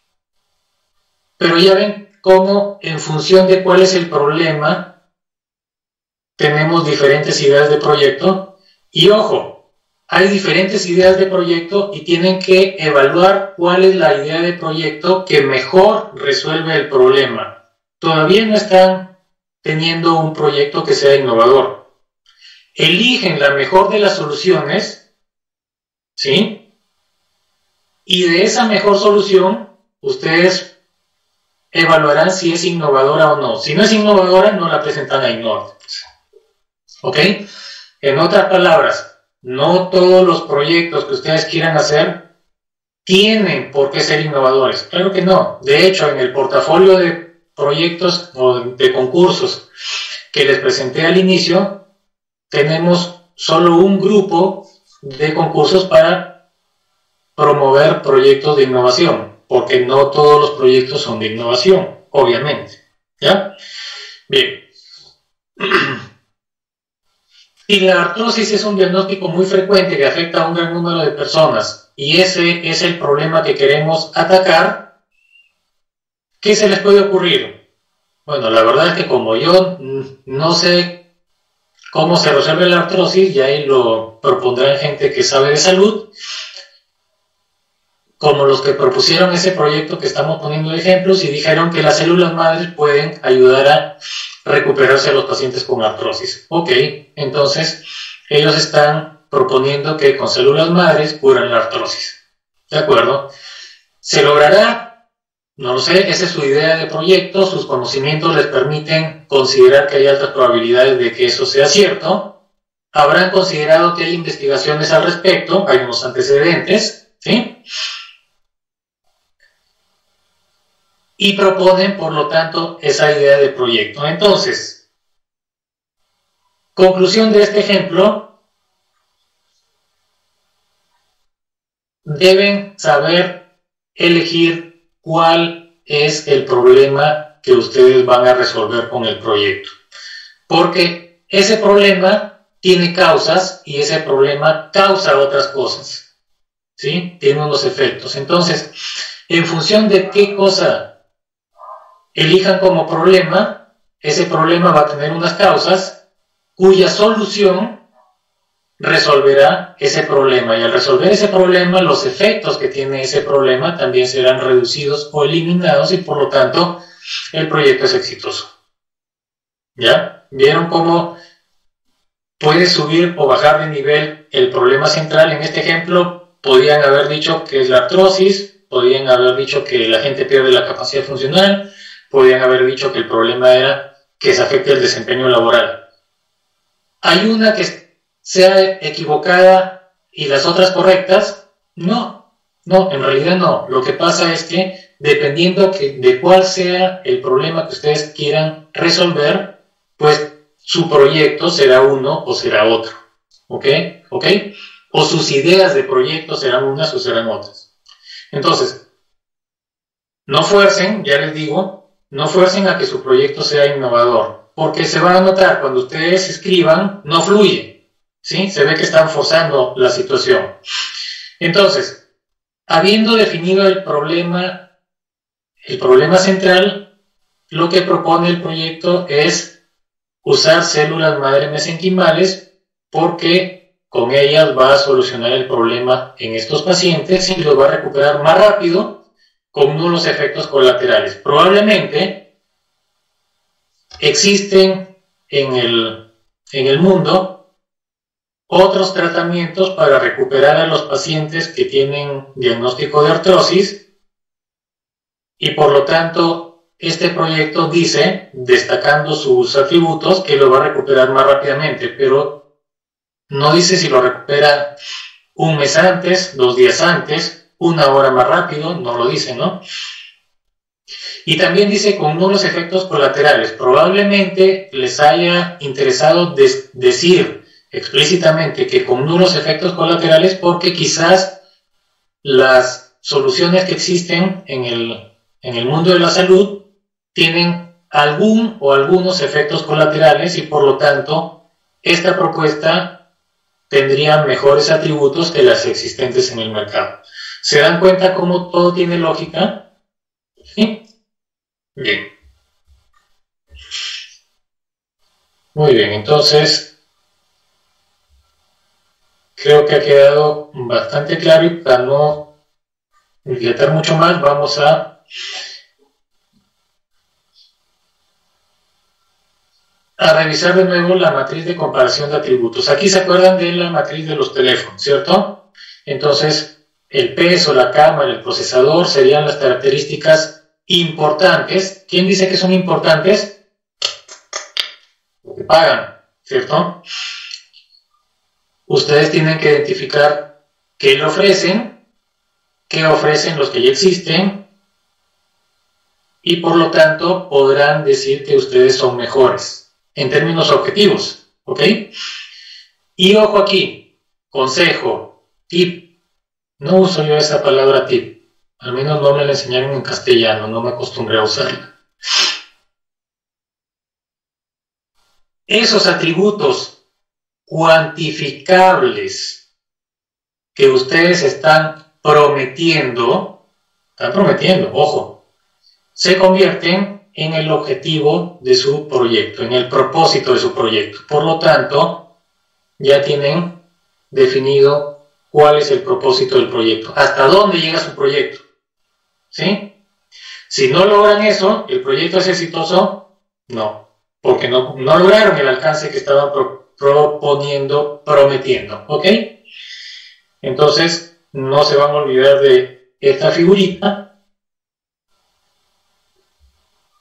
Pero ya ven cómo en función de cuál es el problema tenemos diferentes ideas de proyecto. Y ojo, hay diferentes ideas de proyecto y tienen que evaluar cuál es la idea de proyecto que mejor resuelve el problema. Todavía no están teniendo un proyecto que sea innovador. Eligen la mejor de las soluciones, ¿sí? Y de esa mejor solución, ustedes evaluarán si es innovadora o no. Si no es innovadora, no la presentan a Innovate. ¿Ok? En otras palabras, no todos los proyectos que ustedes quieran hacer tienen por qué ser innovadores. Claro que no. De hecho, en el portafolio de proyectos o de concursos que les presenté al inicio, tenemos solo un grupo de concursos para promover proyectos de innovación, porque no todos los proyectos son de innovación, obviamente. ¿Ya? Bien. Si la artrosis es un diagnóstico muy frecuente que afecta a un gran número de personas y ese es el problema que queremos atacar, ¿qué se les puede ocurrir? Bueno, la verdad es que como yo no sé cómo se resuelve la artrosis, y ahí lo propondrán gente que sabe de salud, como los que propusieron ese proyecto que estamos poniendo de ejemplos y dijeron que las células madres pueden ayudar a recuperarse a los pacientes con artrosis. Ok, entonces ellos están proponiendo que con células madres curan la artrosis. ¿De acuerdo? ¿Se logrará? No lo sé, esa es su idea de proyecto, sus conocimientos les permiten considerar que hay altas probabilidades de que eso sea cierto. Habrán considerado que hay investigaciones al respecto, hay unos antecedentes, ¿sí? y proponen, por lo tanto, esa idea de proyecto. Entonces, conclusión de este ejemplo, deben saber elegir cuál es el problema que ustedes van a resolver con el proyecto. Porque ese problema tiene causas y ese problema causa otras cosas, ¿sí? Tiene unos efectos. Entonces, en función de qué cosa elijan como problema, ese problema va a tener unas causas cuya solución resolverá ese problema. Y al resolver ese problema, los efectos que tiene ese problema también serán reducidos o eliminados y por lo tanto el proyecto es exitoso. ¿Ya? ¿Vieron cómo puede subir o bajar de nivel el problema central? En este ejemplo, podían haber dicho que es la artrosis, podían haber dicho que la gente pierde la capacidad funcional, podían haber dicho que el problema era que se afecte el desempeño laboral. ¿Hay una que sea equivocada y las otras correctas? No, en realidad no. Lo que pasa es que dependiendo de cuál sea el problema que ustedes quieran resolver, pues su proyecto será uno o será otro, ¿ok? O sus ideas de proyecto serán unas o serán otras. Entonces, no fuercen, ya les digo, no fuercen a que su proyecto sea innovador, porque se van a notar cuando ustedes escriban, no fluye, ¿sí? Se ve que están forzando la situación. Entonces, habiendo definido el problema central, lo que propone el proyecto es usar células madre mesenquimales porque con ellas va a solucionar el problema en estos pacientes y los va a recuperar más rápido con nulos efectos colaterales. Probablemente existen en el mundo otros tratamientos para recuperar a los pacientes que tienen diagnóstico de artrosis y por lo tanto este proyecto dice, destacando sus atributos, que lo va a recuperar más rápidamente, pero no dice si lo recupera un mes antes, 2 días antes, 1 hora más rápido, no lo dice, ¿no? Y también dice con nulos efectos colaterales. Probablemente les haya interesado decir explícitamente que con nulos efectos colaterales porque quizás las soluciones que existen en el mundo de la salud tienen algún o algunos efectos colaterales y por lo tanto esta propuesta tendría mejores atributos que las existentes en el mercado. ¿Se dan cuenta cómo todo tiene lógica? ¿Sí? Bien. Muy bien, entonces creo que ha quedado bastante claro y para no dilatar mucho más vamos a revisar de nuevo la matriz de comparación de atributos. Aquí se acuerdan de la matriz de los teléfonos, ¿cierto? Entonces, el peso, la cámara, el procesador serían las características importantes. ¿Quién dice que son importantes? Lo que pagan, ¿cierto? Ustedes tienen que identificar qué le ofrecen, qué ofrecen los que ya existen, y por lo tanto podrán decir que ustedes son mejores en términos objetivos, ¿ok? Y ojo aquí, consejo, tip, no uso yo esa palabra tip, al menos no me la enseñaron en castellano, no me acostumbré a usarla. Esos atributos cuantificables que ustedes están prometiendo, ojo, se convierten en el objetivo de su proyecto, en el propósito de su proyecto. Por lo tanto, ya tienen definido cuál es el propósito del proyecto, hasta dónde llega su proyecto, ¿sí? Si no logran eso, ¿el proyecto es exitoso? No, porque no lograron el alcance que estaban prometiendo, ¿ok? Entonces, no se van a olvidar de esta figurita.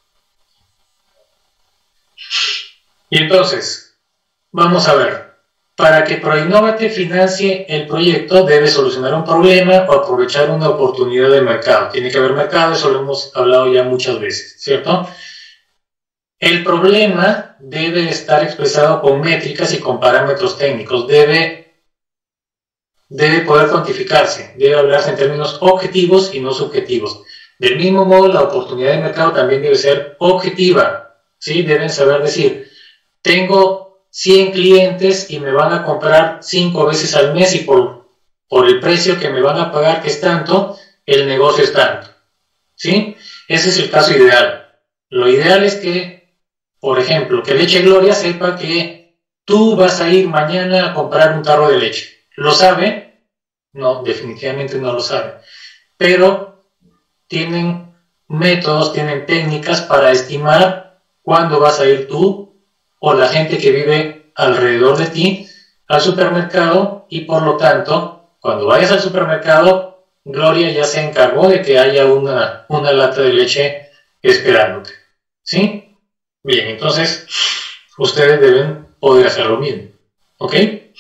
Y entonces, vamos a ver, Para que Proinnovate financie el proyecto debe solucionar un problema o aprovechar una oportunidad de mercado. Tiene que haber mercado, eso lo hemos hablado ya muchas veces, ¿cierto? El problema debe estar expresado con métricas y con parámetros técnicos. Debe poder cuantificarse, debe hablarse en términos objetivos y no subjetivos. Del mismo modo, la oportunidad de mercado también debe ser objetiva, ¿sí? Deben saber decir, tengo 100 clientes y me van a comprar 5 veces al mes y por el precio que me van a pagar, que es tanto, el negocio es tanto, ¿sí? Ese es el caso ideal. Lo ideal es que, por ejemplo, que Leche Gloria sepa que tú vas a ir mañana a comprar un tarro de leche. ¿Lo sabe? No, definitivamente no lo sabe. Pero tienen métodos, tienen técnicas para estimar cuándo vas a ir tú o la gente que vive alrededor de ti al supermercado, y por lo tanto, cuando vayas al supermercado, Gloria ya se encargó de que haya una lata de leche esperándote, ¿sí? Bien, entonces ustedes deben poder hacer lo mismo, ¿ok?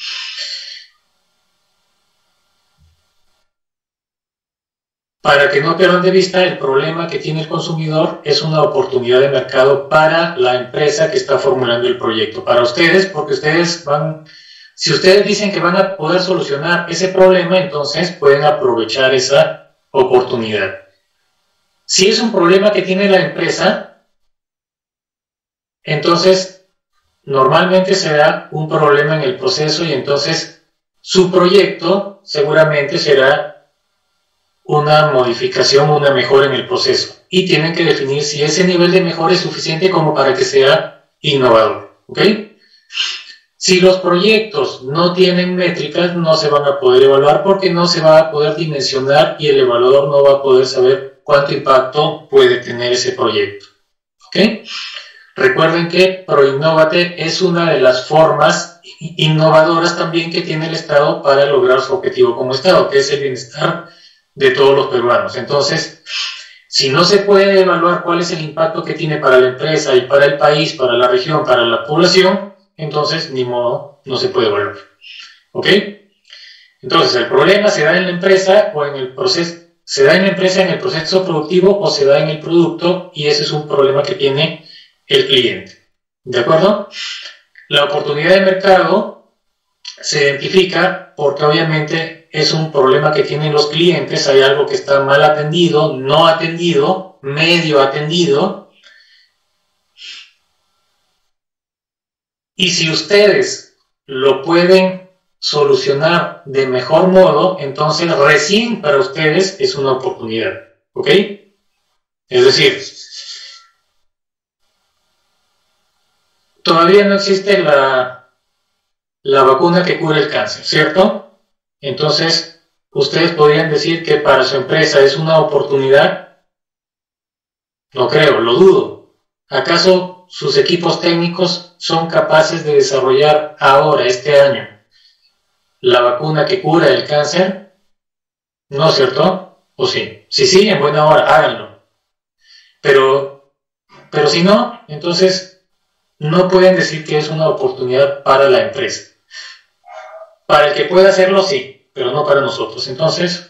Para que no pierdan de vista, el problema que tiene el consumidor es una oportunidad de mercado para la empresa que está formulando el proyecto. Para ustedes, porque ustedes si ustedes dicen que van a poder solucionar ese problema, entonces pueden aprovechar esa oportunidad. Si es un problema que tiene la empresa, entonces normalmente será un problema en el proceso y entonces su proyecto seguramente será una modificación, una mejora en el proceso. Y tienen que definir si ese nivel de mejora es suficiente como para que sea innovador, ¿ok? Si los proyectos no tienen métricas, no se van a poder evaluar porque no se va a poder dimensionar y el evaluador no va a poder saber cuánto impacto puede tener ese proyecto, ¿ok? Recuerden que Proinnovate es una de las formas innovadoras también que tiene el Estado para lograr su objetivo como Estado, que es el bienestar de todos los peruanos. Entonces, si no se puede evaluar cuál es el impacto que tiene para la empresa y para el país, para la región, para la población, entonces ni modo, no se puede evaluar, ¿ok? Entonces, el problema se da en la empresa o en el proceso, se da en la empresa en el proceso productivo o se da en el producto, y ese es un problema que tiene el cliente, ¿de acuerdo? La oportunidad de mercado se identifica porque obviamente es un problema que tienen los clientes, hay algo que está mal atendido, no atendido, medio atendido, y si ustedes lo pueden solucionar de mejor modo, entonces recién para ustedes es una oportunidad, ¿ok? Es decir, todavía no existe la vacuna que cura el cáncer, ¿cierto? Entonces, ustedes podrían decir que para su empresa es una oportunidad. No creo, lo dudo. ¿Acaso sus equipos técnicos son capaces de desarrollar ahora, este año, la vacuna que cura el cáncer? ¿No, cierto? ¿O sí? Si sí, en buena hora, háganlo. Pero si no, entonces no pueden decir que es una oportunidad para la empresa. Para el que pueda hacerlo, sí, pero no para nosotros. Entonces,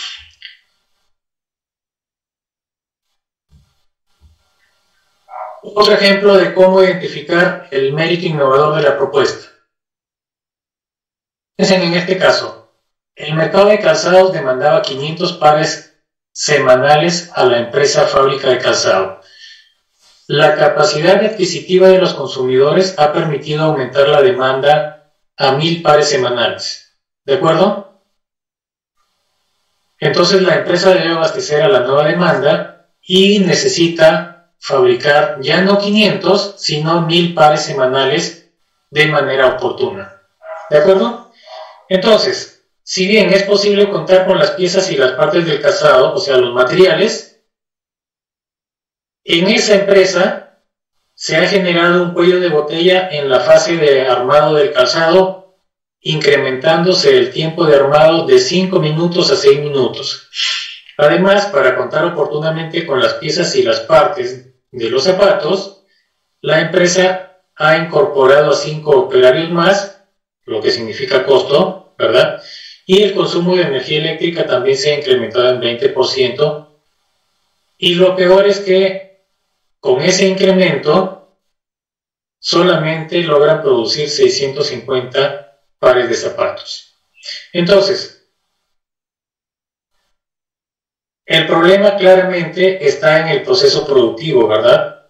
otro ejemplo de cómo identificar el mérito innovador de la propuesta. Piensen en este caso. El mercado de calzados demandaba 500 pares semanales a la empresa fábrica de calzado. La capacidad adquisitiva de los consumidores ha permitido aumentar la demanda a 1000 pares semanales, ¿de acuerdo? Entonces la empresa debe abastecer a la nueva demanda y necesita fabricar ya no 500, sino 1000 pares semanales de manera oportuna, ¿de acuerdo? Entonces, si bien es posible contar con las piezas y las partes del calzado, o sea, los materiales, en esa empresa se ha generado un cuello de botella en la fase de armado del calzado, incrementándose el tiempo de armado de 5 minutos a 6 minutos. Además, para contar oportunamente con las piezas y las partes de los zapatos, la empresa ha incorporado a 5 operarios más lo que significa costo, ¿verdad? Y el consumo de energía eléctrica también se ha incrementado en 20%. Y lo peor es que con ese incremento solamente logran producir 650 pares de zapatos. Entonces, el problema claramente está en el proceso productivo, ¿verdad?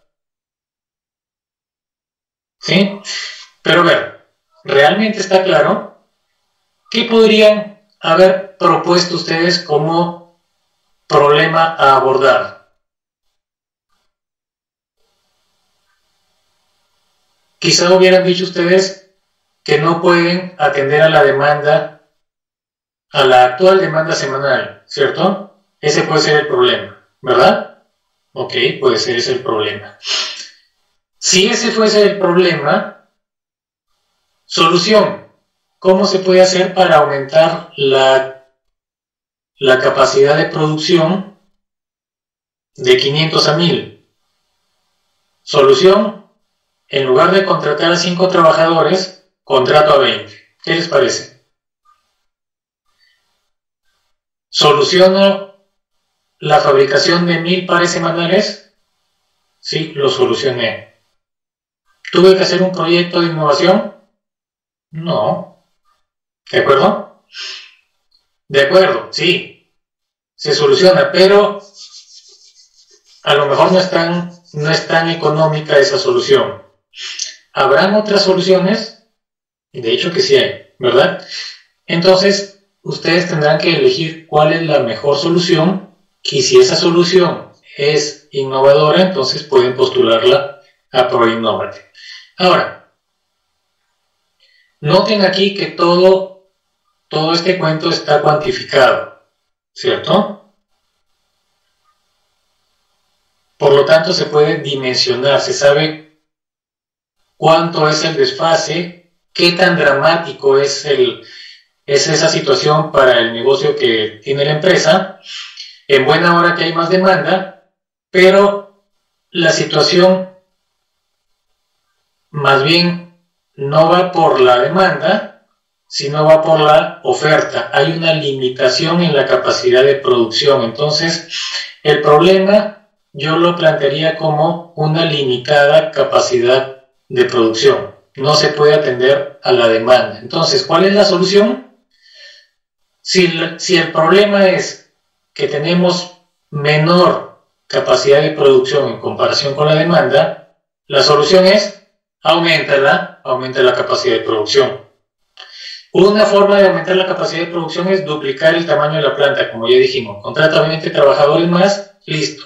¿Sí? Pero a ver, ¿realmente está claro? ¿Qué podrían haber propuesto ustedes como problema a abordar? Quizá hubieran dicho ustedes que no pueden atender a la demanda, a la actual demanda semanal, ¿cierto? Ese puede ser el problema, ¿verdad? Ok, puede ser ese el problema. Si ese fuese el problema, solución. ¿Cómo se puede hacer para aumentar la capacidad de producción de 500 a 1000? Solución. En lugar de contratar a 5 trabajadores, contrato a 20. ¿Qué les parece? ¿Soluciono la fabricación de 1000 pares semanales? Sí, lo solucioné. ¿Tuve que hacer un proyecto de innovación? No. ¿De acuerdo? De acuerdo, sí. Se soluciona, pero a lo mejor no es tan económica esa solución. ¿Habrán otras soluciones? De hecho que sí hay, ¿verdad? Entonces, ustedes tendrán que elegir cuál es la mejor solución y si esa solución es innovadora, entonces pueden postularla a ProInnovate. Ahora, noten aquí que todo este cuento está cuantificado, ¿cierto? Por lo tanto, se puede dimensionar, se sabe cuánto es el desfase, qué tan dramático es esa situación para el negocio que tiene la empresa, en buena hora que hay más demanda, pero la situación más bien no va por la demanda, sino va por la oferta. Hay una limitación en la capacidad de producción. Entonces, el problema yo lo plantearía como una limitada capacidad de producción. No se puede atender a la demanda. Entonces, ¿cuál es la solución? Si el problema es que tenemos menor capacidad de producción en comparación con la demanda, la solución es aumenta la capacidad de producción. Una forma de aumentar la capacidad de producción es duplicar el tamaño de la planta, como ya dijimos. Contrata 20 trabajadores más, listo.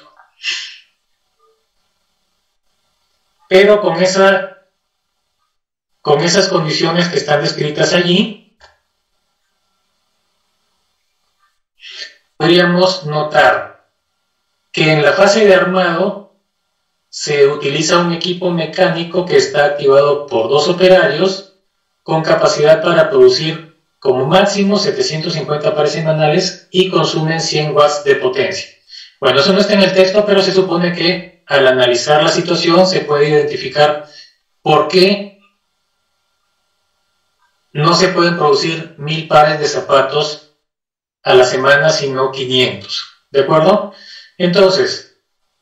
Pero con esas condiciones que están descritas allí, podríamos notar que en la fase de armado se utiliza un equipo mecánico que está activado por 2 operarios con capacidad para producir como máximo 750 pares semanales y consumen 100 watts de potencia. Bueno, eso no está en el texto, pero se supone que al analizar la situación se puede identificar por qué no se pueden producir 1000 pares de zapatos a la semana, sino 500. ¿De acuerdo? Entonces,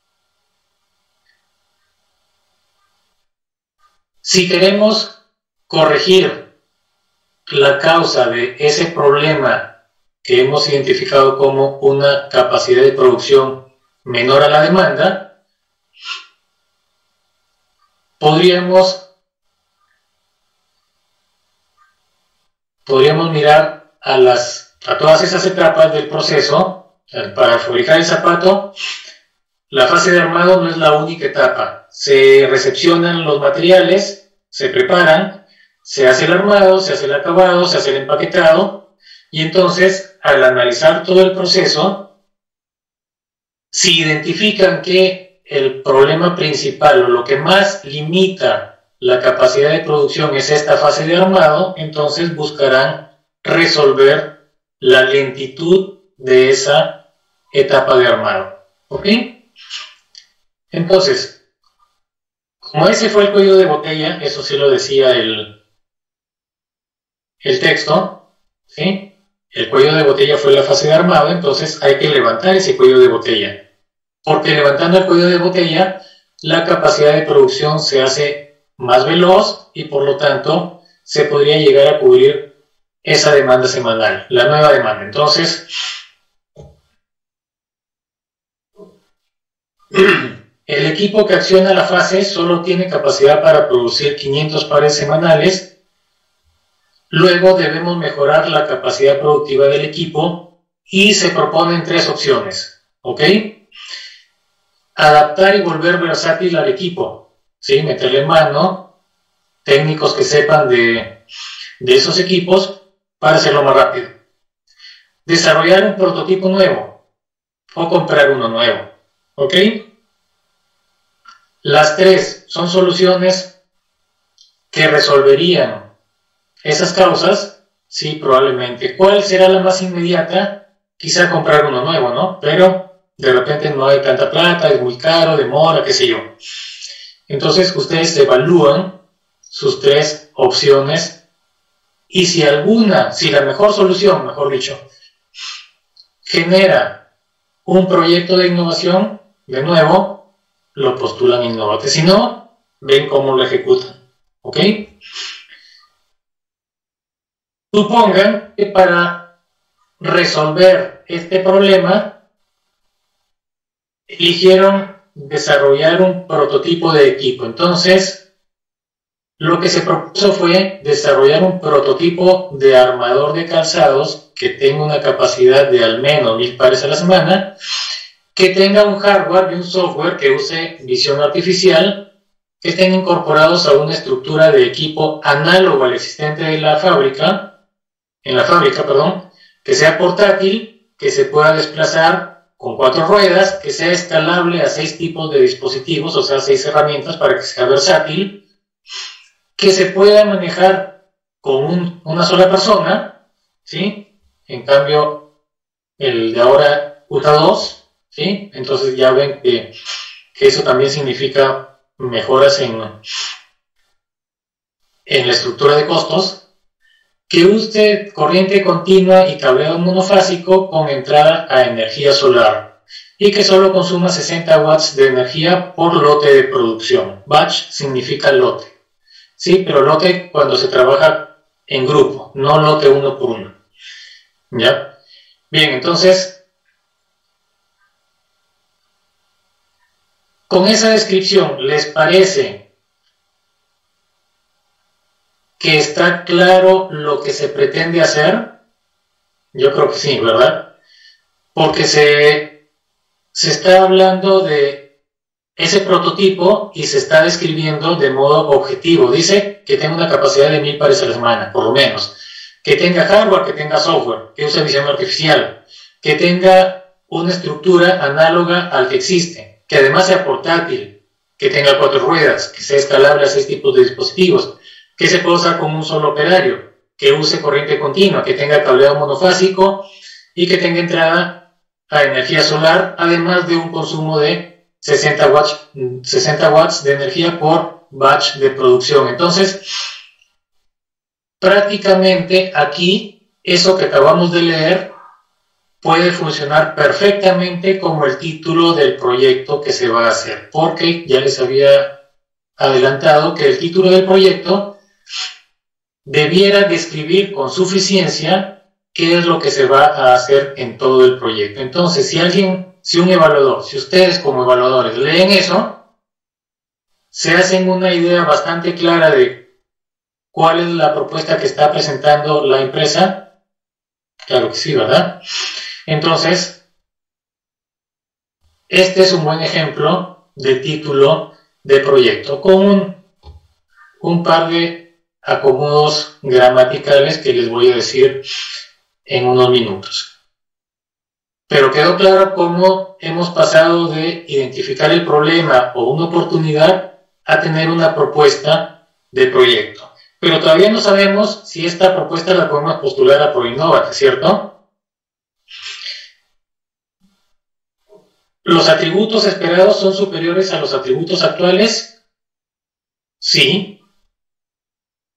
si queremos corregir la causa de ese problema que hemos identificado como una capacidad de producción menor a la demanda, podríamos mirar a todas esas etapas del proceso. Para fabricar el zapato, la fase de armado no es la única etapa. Se recepcionan los materiales, se preparan, se hace el armado, se hace el acabado, se hace el empaquetado, y entonces, al analizar todo el proceso, si identifican que el problema principal o lo que más limita la capacidad de producción es esta fase de armado, entonces buscarán resolver la lentitud de esa etapa de armado. ¿Ok? Entonces, como ese fue el cuello de botella, eso sí lo decía el texto, ¿sí? El cuello de botella fue la fase de armado, entonces hay que levantar ese cuello de botella. Porque levantando el cuello de botella, la capacidad de producción se hace más veloz y por lo tanto se podría llegar a cubrir esa demanda semanal, la nueva demanda. Entonces, el equipo que acciona la fase solo tiene capacidad para producir 500 pares semanales. Luego debemos mejorar la capacidad productiva del equipo y se proponen 3 opciones, ¿ok? Adaptar y volver versátil al equipo, ¿sí? Meterle mano, técnicos que sepan de esos equipos para hacerlo más rápido. Desarrollar un prototipo nuevo o comprar uno nuevo, ¿ok? Las 3 son soluciones que resolverían esas causas, sí, probablemente. ¿Cuál será la más inmediata? Quizá comprar uno nuevo, ¿no? Pero de repente no hay tanta plata, es muy caro, demora, qué sé yo. Entonces ustedes evalúan sus 3 opciones y si la mejor solución, mejor dicho, genera un proyecto de innovación, de nuevo, lo postulan Innovate. Si no, ven cómo lo ejecutan, ¿ok? Supongan que para resolver este problema eligieron desarrollar un prototipo de equipo. Entonces, lo que se propuso fue desarrollar un prototipo de armador de calzados que tenga una capacidad de al menos 1000 pares a la semana, que tenga un hardware y un software que use visión artificial, que estén incorporados a una estructura de equipo análogo al existente de la fábrica, que sea portátil, que se pueda desplazar con 4 ruedas, que sea escalable a 6 tipos de dispositivos, o sea, 6 herramientas para que sea versátil, que se pueda manejar con una sola persona, ¿sí? En cambio, el de ahora usa 2, ¿sí? Entonces ya ven que eso también significa mejoras en la estructura de costos. Que use corriente continua y cableado monofásico con entrada a energía solar y que solo consuma 60 watts de energía por lote de producción. Batch significa lote, sí, pero lote cuando se trabaja en grupo, no lote uno por uno. ¿Ya? Bien, entonces, con esa descripción, ¿les parece que está claro lo que se pretende hacer? Yo creo que sí, ¿verdad? Porque se está hablando de ese prototipo y se está describiendo de modo objetivo. Dice que tenga una capacidad de 1000 pares a la semana, por lo menos. Que tenga hardware, que tenga software, que use visión artificial, que tenga una estructura análoga al que existe, que además sea portátil, que tenga 4 ruedas, que sea escalable a 6 tipos de dispositivos, que se pueda usar con un solo operario, que use corriente continua, que tenga cableado monofásico y que tenga entrada a energía solar, además de un consumo de 60 watts de energía por batch de producción. Entonces, prácticamente aquí, eso que acabamos de leer puede funcionar perfectamente como el título del proyecto que se va a hacer, porque ya les había adelantado que el título del proyecto debiera describir con suficiencia qué es lo que se va a hacer en todo el proyecto. Entonces, si un evaluador, si ustedes como evaluadores leen eso, se hacen una idea bastante clara de cuál es la propuesta que está presentando la empresa. Claro que sí, ¿verdad? Entonces, este es un buen ejemplo de título de proyecto, con un par de acomodos gramaticales que les voy a decir en unos minutos. Pero quedó claro cómo hemos pasado de identificar el problema o una oportunidad a tener una propuesta de proyecto. Pero todavía no sabemos si esta propuesta la podemos postular a ProInnovate, ¿cierto? ¿Los atributos esperados son superiores a los atributos actuales? Sí.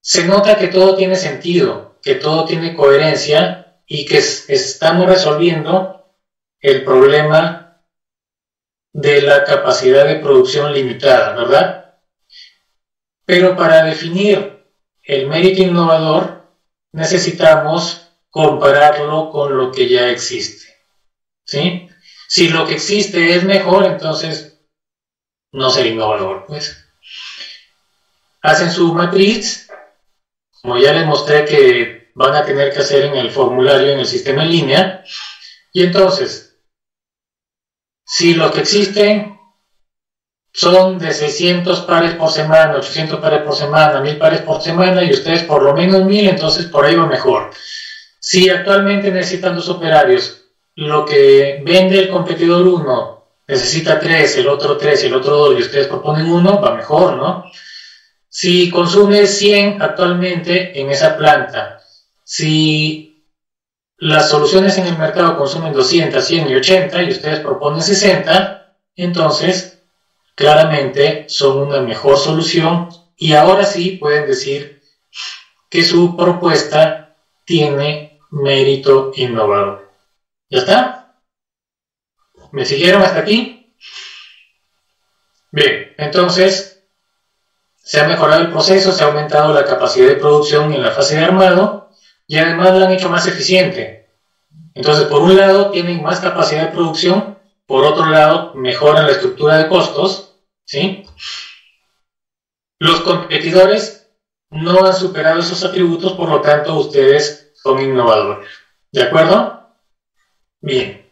se nota que todo tiene sentido, que todo tiene coherencia y que estamos resolviendo el problema de la capacidad de producción limitada, ¿verdad? Pero para definir el mérito innovador necesitamos compararlo con lo que ya existe, ¿sí? Si lo que existe es mejor, entonces no será innovador, pues. Hacen su matriz, como ya les mostré que van a tener que hacer en el formulario, en el sistema en línea, y entonces, si lo que existen son de 600 pares por semana, 800 pares por semana, 1000 pares por semana, y ustedes por lo menos 1000, entonces por ahí va mejor. Si actualmente necesitan 2 operarios, lo que vende el competidor 1 necesita 3, el otro 3 y el otro 2, y ustedes proponen 1, va mejor, ¿no? Si consume 100 actualmente en esa planta, si las soluciones en el mercado consumen 200, 100 y 80 y ustedes proponen 60, entonces claramente son una mejor solución y ahora sí pueden decir que su propuesta tiene mérito innovador. ¿Ya está? ¿Me siguieron hasta aquí? Bien, entonces se ha mejorado el proceso, se ha aumentado la capacidad de producción en la fase de armado y además la han hecho más eficiente. Entonces, por un lado, tienen más capacidad de producción, por otro lado, mejoran la estructura de costos, ¿sí? Los competidores no han superado esos atributos, por lo tanto, ustedes son innovadores. ¿De acuerdo? Bien.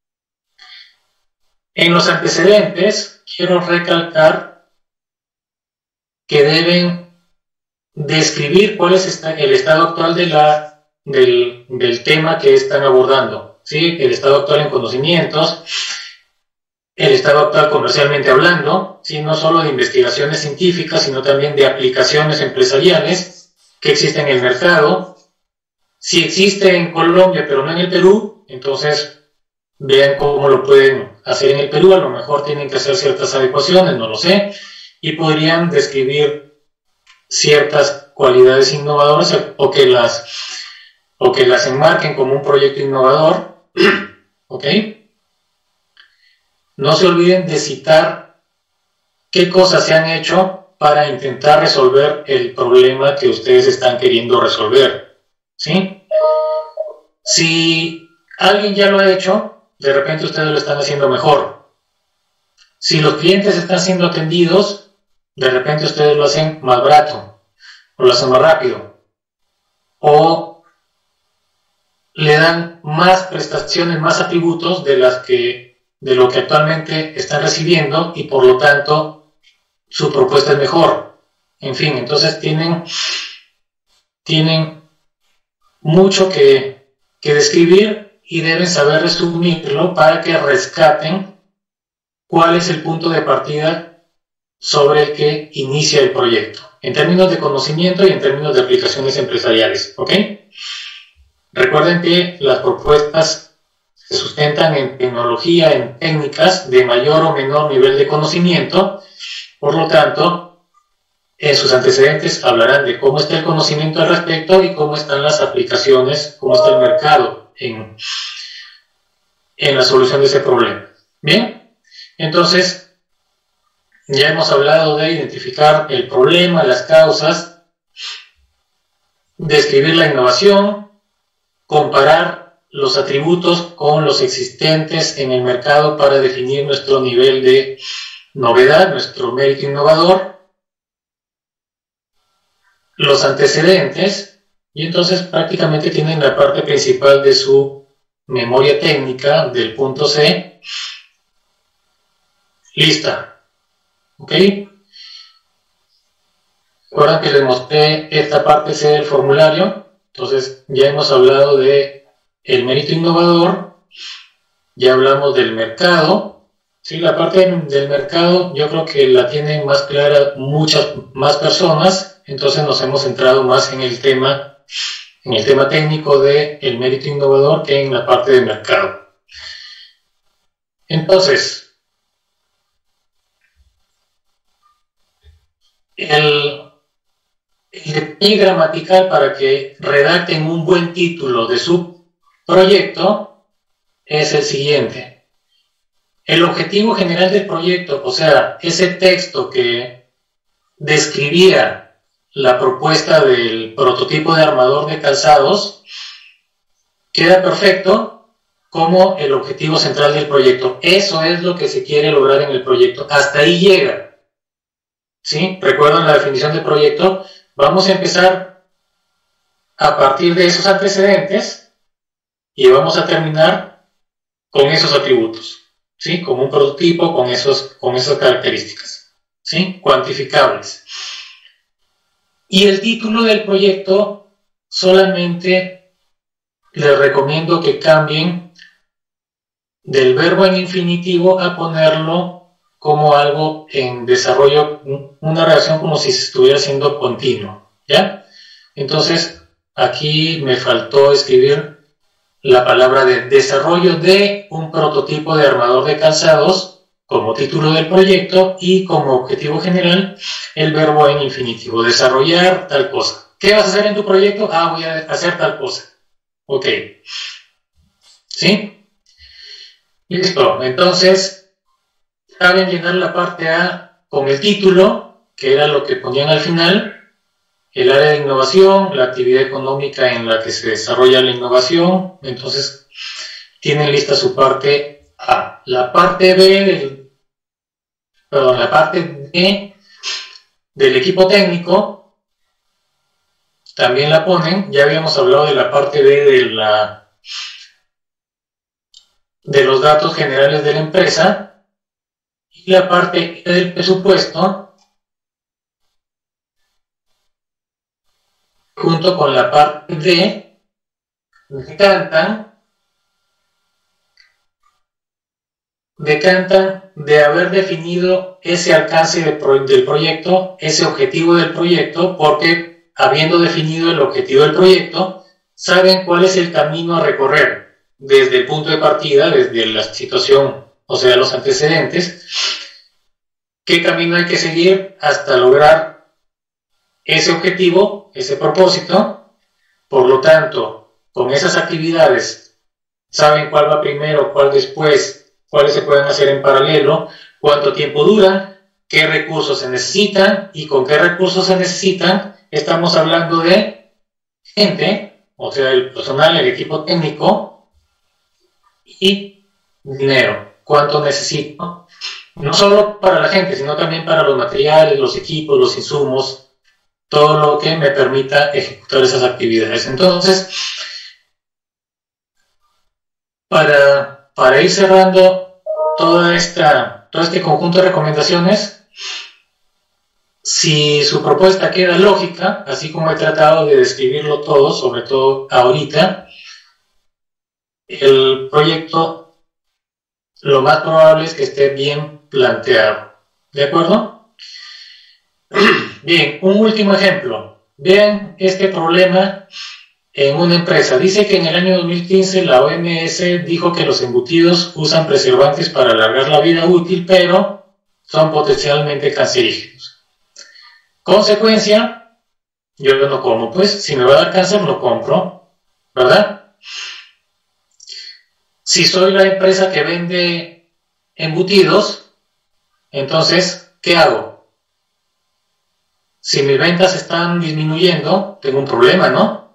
En los antecedentes, quiero recalcar que deben describir cuál es el estado actual del tema que están abordando, ¿sí? El estado actual en conocimientos, el estado actual comercialmente hablando, ¿sí? No solo de investigaciones científicas, sino también de aplicaciones empresariales que existen en el mercado. Si existe en Colombia, pero no en el Perú, entonces vean cómo lo pueden hacer en el Perú. A lo mejor tienen que hacer ciertas adecuaciones, no lo sé, y podrían describir ciertas cualidades innovadoras o que las enmarquen como un proyecto innovador. ¿Ok? No se olviden de citar qué cosas se han hecho para intentar resolver el problema que ustedes están queriendo resolver, ¿sí? Si alguien ya lo ha hecho, de repente ustedes lo están haciendo mejor. Si los clientes están siendo atendidos, de repente ustedes lo hacen más barato, o lo hacen más rápido, o le dan más prestaciones, más atributos de lo que actualmente están recibiendo y por lo tanto su propuesta es mejor. En fin, entonces tienen mucho que describir y deben saber resumirlo para que rescaten cuál es el punto de partida sobre el que inicia el proyecto, en términos de conocimiento y en términos de aplicaciones empresariales, ¿ok? Recuerden que las propuestas se sustentan en tecnología, en técnicas de mayor o menor nivel de conocimiento, por lo tanto, en sus antecedentes hablarán de cómo está el conocimiento al respecto y cómo están las aplicaciones, cómo está el mercado en la solución de ese problema. Bien, entonces, ya hemos hablado de identificar el problema, las causas, describir la innovación, comparar los atributos con los existentes en el mercado para definir nuestro nivel de novedad, nuestro mérito innovador, los antecedentes, y entonces prácticamente tienen la parte principal de su memoria técnica del punto C lista. ¿Ok? Recuerdan que les mostré esta parte C del formulario. Entonces ya hemos hablado de el mérito innovador, ya hablamos del mercado. Sí, la parte del mercado yo creo que la tienen más clara muchas más personas, entonces nos hemos centrado más en el tema técnico del mérito innovador que en la parte del mercado. Entonces, el detalle gramatical para que redacten un buen título de su proyecto es el siguiente. El objetivo general del proyecto, o sea, ese texto que describía la propuesta del prototipo de armador de calzados, queda perfecto como el objetivo central del proyecto. Eso es lo que se quiere lograr en el proyecto. Hasta ahí llega. ¿Sí? ¿Recuerdan la definición de proyecto? Vamos a empezar a partir de esos antecedentes y vamos a terminar con esos atributos. ¿Sí? Como un prototipo con esas características. ¿Sí? Cuantificables. Y el título del proyecto solamente les recomiendo que cambien del verbo en infinitivo a ponerlo como algo en desarrollo, una relación como si se estuviera haciendo continuo, ¿ya? Entonces, aquí me faltó escribir la palabra de desarrollo de un prototipo de armador de calzados como título del proyecto y como objetivo general el verbo en infinitivo, desarrollar tal cosa. ¿Qué vas a hacer en tu proyecto? Ah, voy a hacer tal cosa. Ok. ¿Sí? Listo. Entonces, saben llenar la parte A con el título, que era lo que ponían al final, el área de innovación, la actividad económica en la que se desarrolla la innovación. Entonces, tienen lista su parte A. La parte B del equipo técnico también la ponen. Ya habíamos hablado de la parte B de los datos generales de la empresa, y la parte E del presupuesto junto con la parte D decantan de haber definido ese alcance del proyecto, ese objetivo del proyecto, porque habiendo definido el objetivo del proyecto, saben cuál es el camino a recorrer desde el punto de partida, desde la situación, o sea, los antecedentes, qué camino hay que seguir hasta lograr ese objetivo, ese propósito. Por lo tanto, con esas actividades saben cuál va primero, cuál después, cuáles se pueden hacer en paralelo, cuánto tiempo duran, qué recursos se necesitan, y con qué recursos se necesitan estamos hablando de gente, o sea, el personal, el equipo técnico, y dinero, cuánto necesito, no solo para la gente, sino también para los materiales, los equipos, los insumos, todo lo que me permita ejecutar esas actividades. Entonces, para ir cerrando todo este conjunto de recomendaciones, si su propuesta queda lógica, así como he tratado de describirlo todo, sobre todo ahorita, el proyecto lo más probable es que esté bien planteado. ¿De acuerdo? Bien, un último ejemplo. Vean este problema en una empresa. Dice que en el año 2015 la OMS dijo que los embutidos usan preservantes para alargar la vida útil, pero son potencialmente cancerígenos. Consecuencia, yo no como, pues si me va a dar cáncer no compro, ¿verdad? Si soy la empresa que vende embutidos, entonces, ¿qué hago? Si mis ventas están disminuyendo, tengo un problema, ¿no?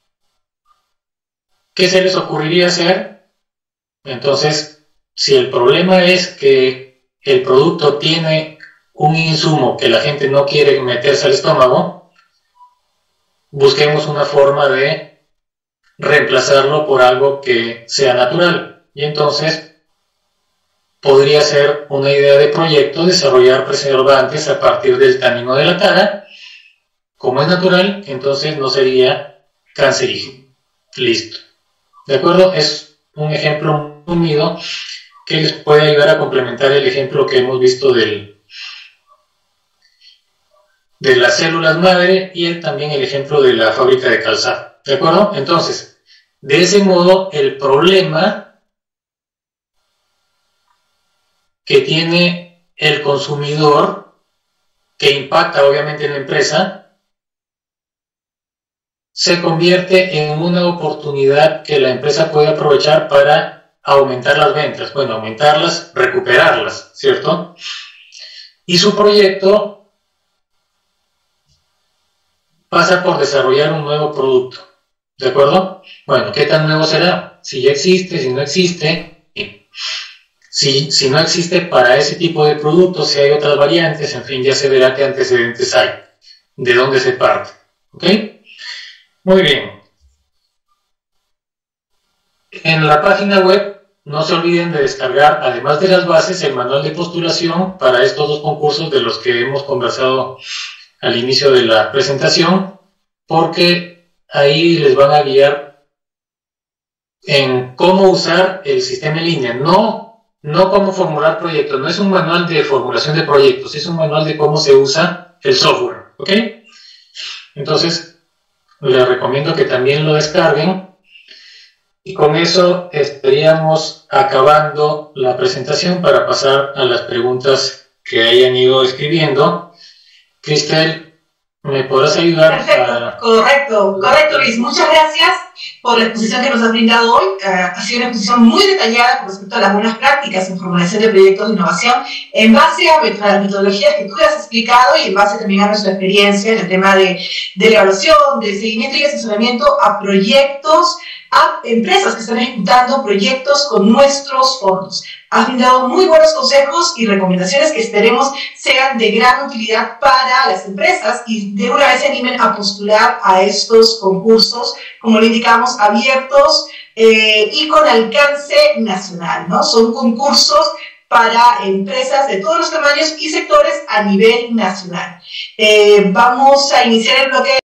¿Qué se les ocurriría hacer? Entonces, si el problema es que el producto tiene un insumo que la gente no quiere meterse al estómago, busquemos una forma de reemplazarlo por algo que sea natural. Y entonces podría ser una idea de proyecto desarrollar preservantes a partir del tanino de la tara. Como es natural, entonces no sería cancerígeno. Listo. ¿De acuerdo? Es un ejemplo muy unido que les puede ayudar a complementar el ejemplo que hemos visto de las células madre y también el ejemplo de la fábrica de calzado. ¿De acuerdo? Entonces, de ese modo, el problema que tiene el consumidor, que impacta obviamente en la empresa, se convierte en una oportunidad que la empresa puede aprovechar para aumentar las ventas, bueno, aumentarlas, recuperarlas, ¿cierto? Y su proyecto pasa por desarrollar un nuevo producto, ¿de acuerdo? Bueno, ¿qué tan nuevo será? Si ya existe, si no existe, si no existe para ese tipo de productos, si hay otras variantes, en fin, ya se verá qué antecedentes hay, de dónde se parte, ¿ok? Muy bien. En la página web no se olviden de descargar, además de las bases, el manual de postulación para estos dos concursos de los que hemos conversado al inicio de la presentación, porque ahí les van a guiar en cómo usar el sistema en línea, no cómo formular proyectos, no es un manual de formulación de proyectos, es un manual de cómo se usa el software, ¿ok? Entonces, les recomiendo que también lo descarguen y con eso estaríamos acabando la presentación para pasar a las preguntas que hayan ido escribiendo. Cristel, ¿me podrás ayudar? Perfecto, correcto, Luis. Muchas gracias por la exposición que nos has brindado hoy. Ha sido una exposición muy detallada con respecto a las buenas prácticas en formulación de proyectos de innovación en base a las metodologías que tú has explicado y en base también a nuestra experiencia en el tema de evaluación, de seguimiento y asesoramiento a proyectos, a empresas que están ejecutando proyectos con nuestros fondos. Has brindado muy buenos consejos y recomendaciones que esperemos sean de gran utilidad para las empresas y de una vez se animen a postular a estos concursos, como lo indicamos, abiertos y con alcance nacional, ¿no? Son concursos para empresas de todos los tamaños y sectores a nivel nacional. Vamos a iniciar el bloque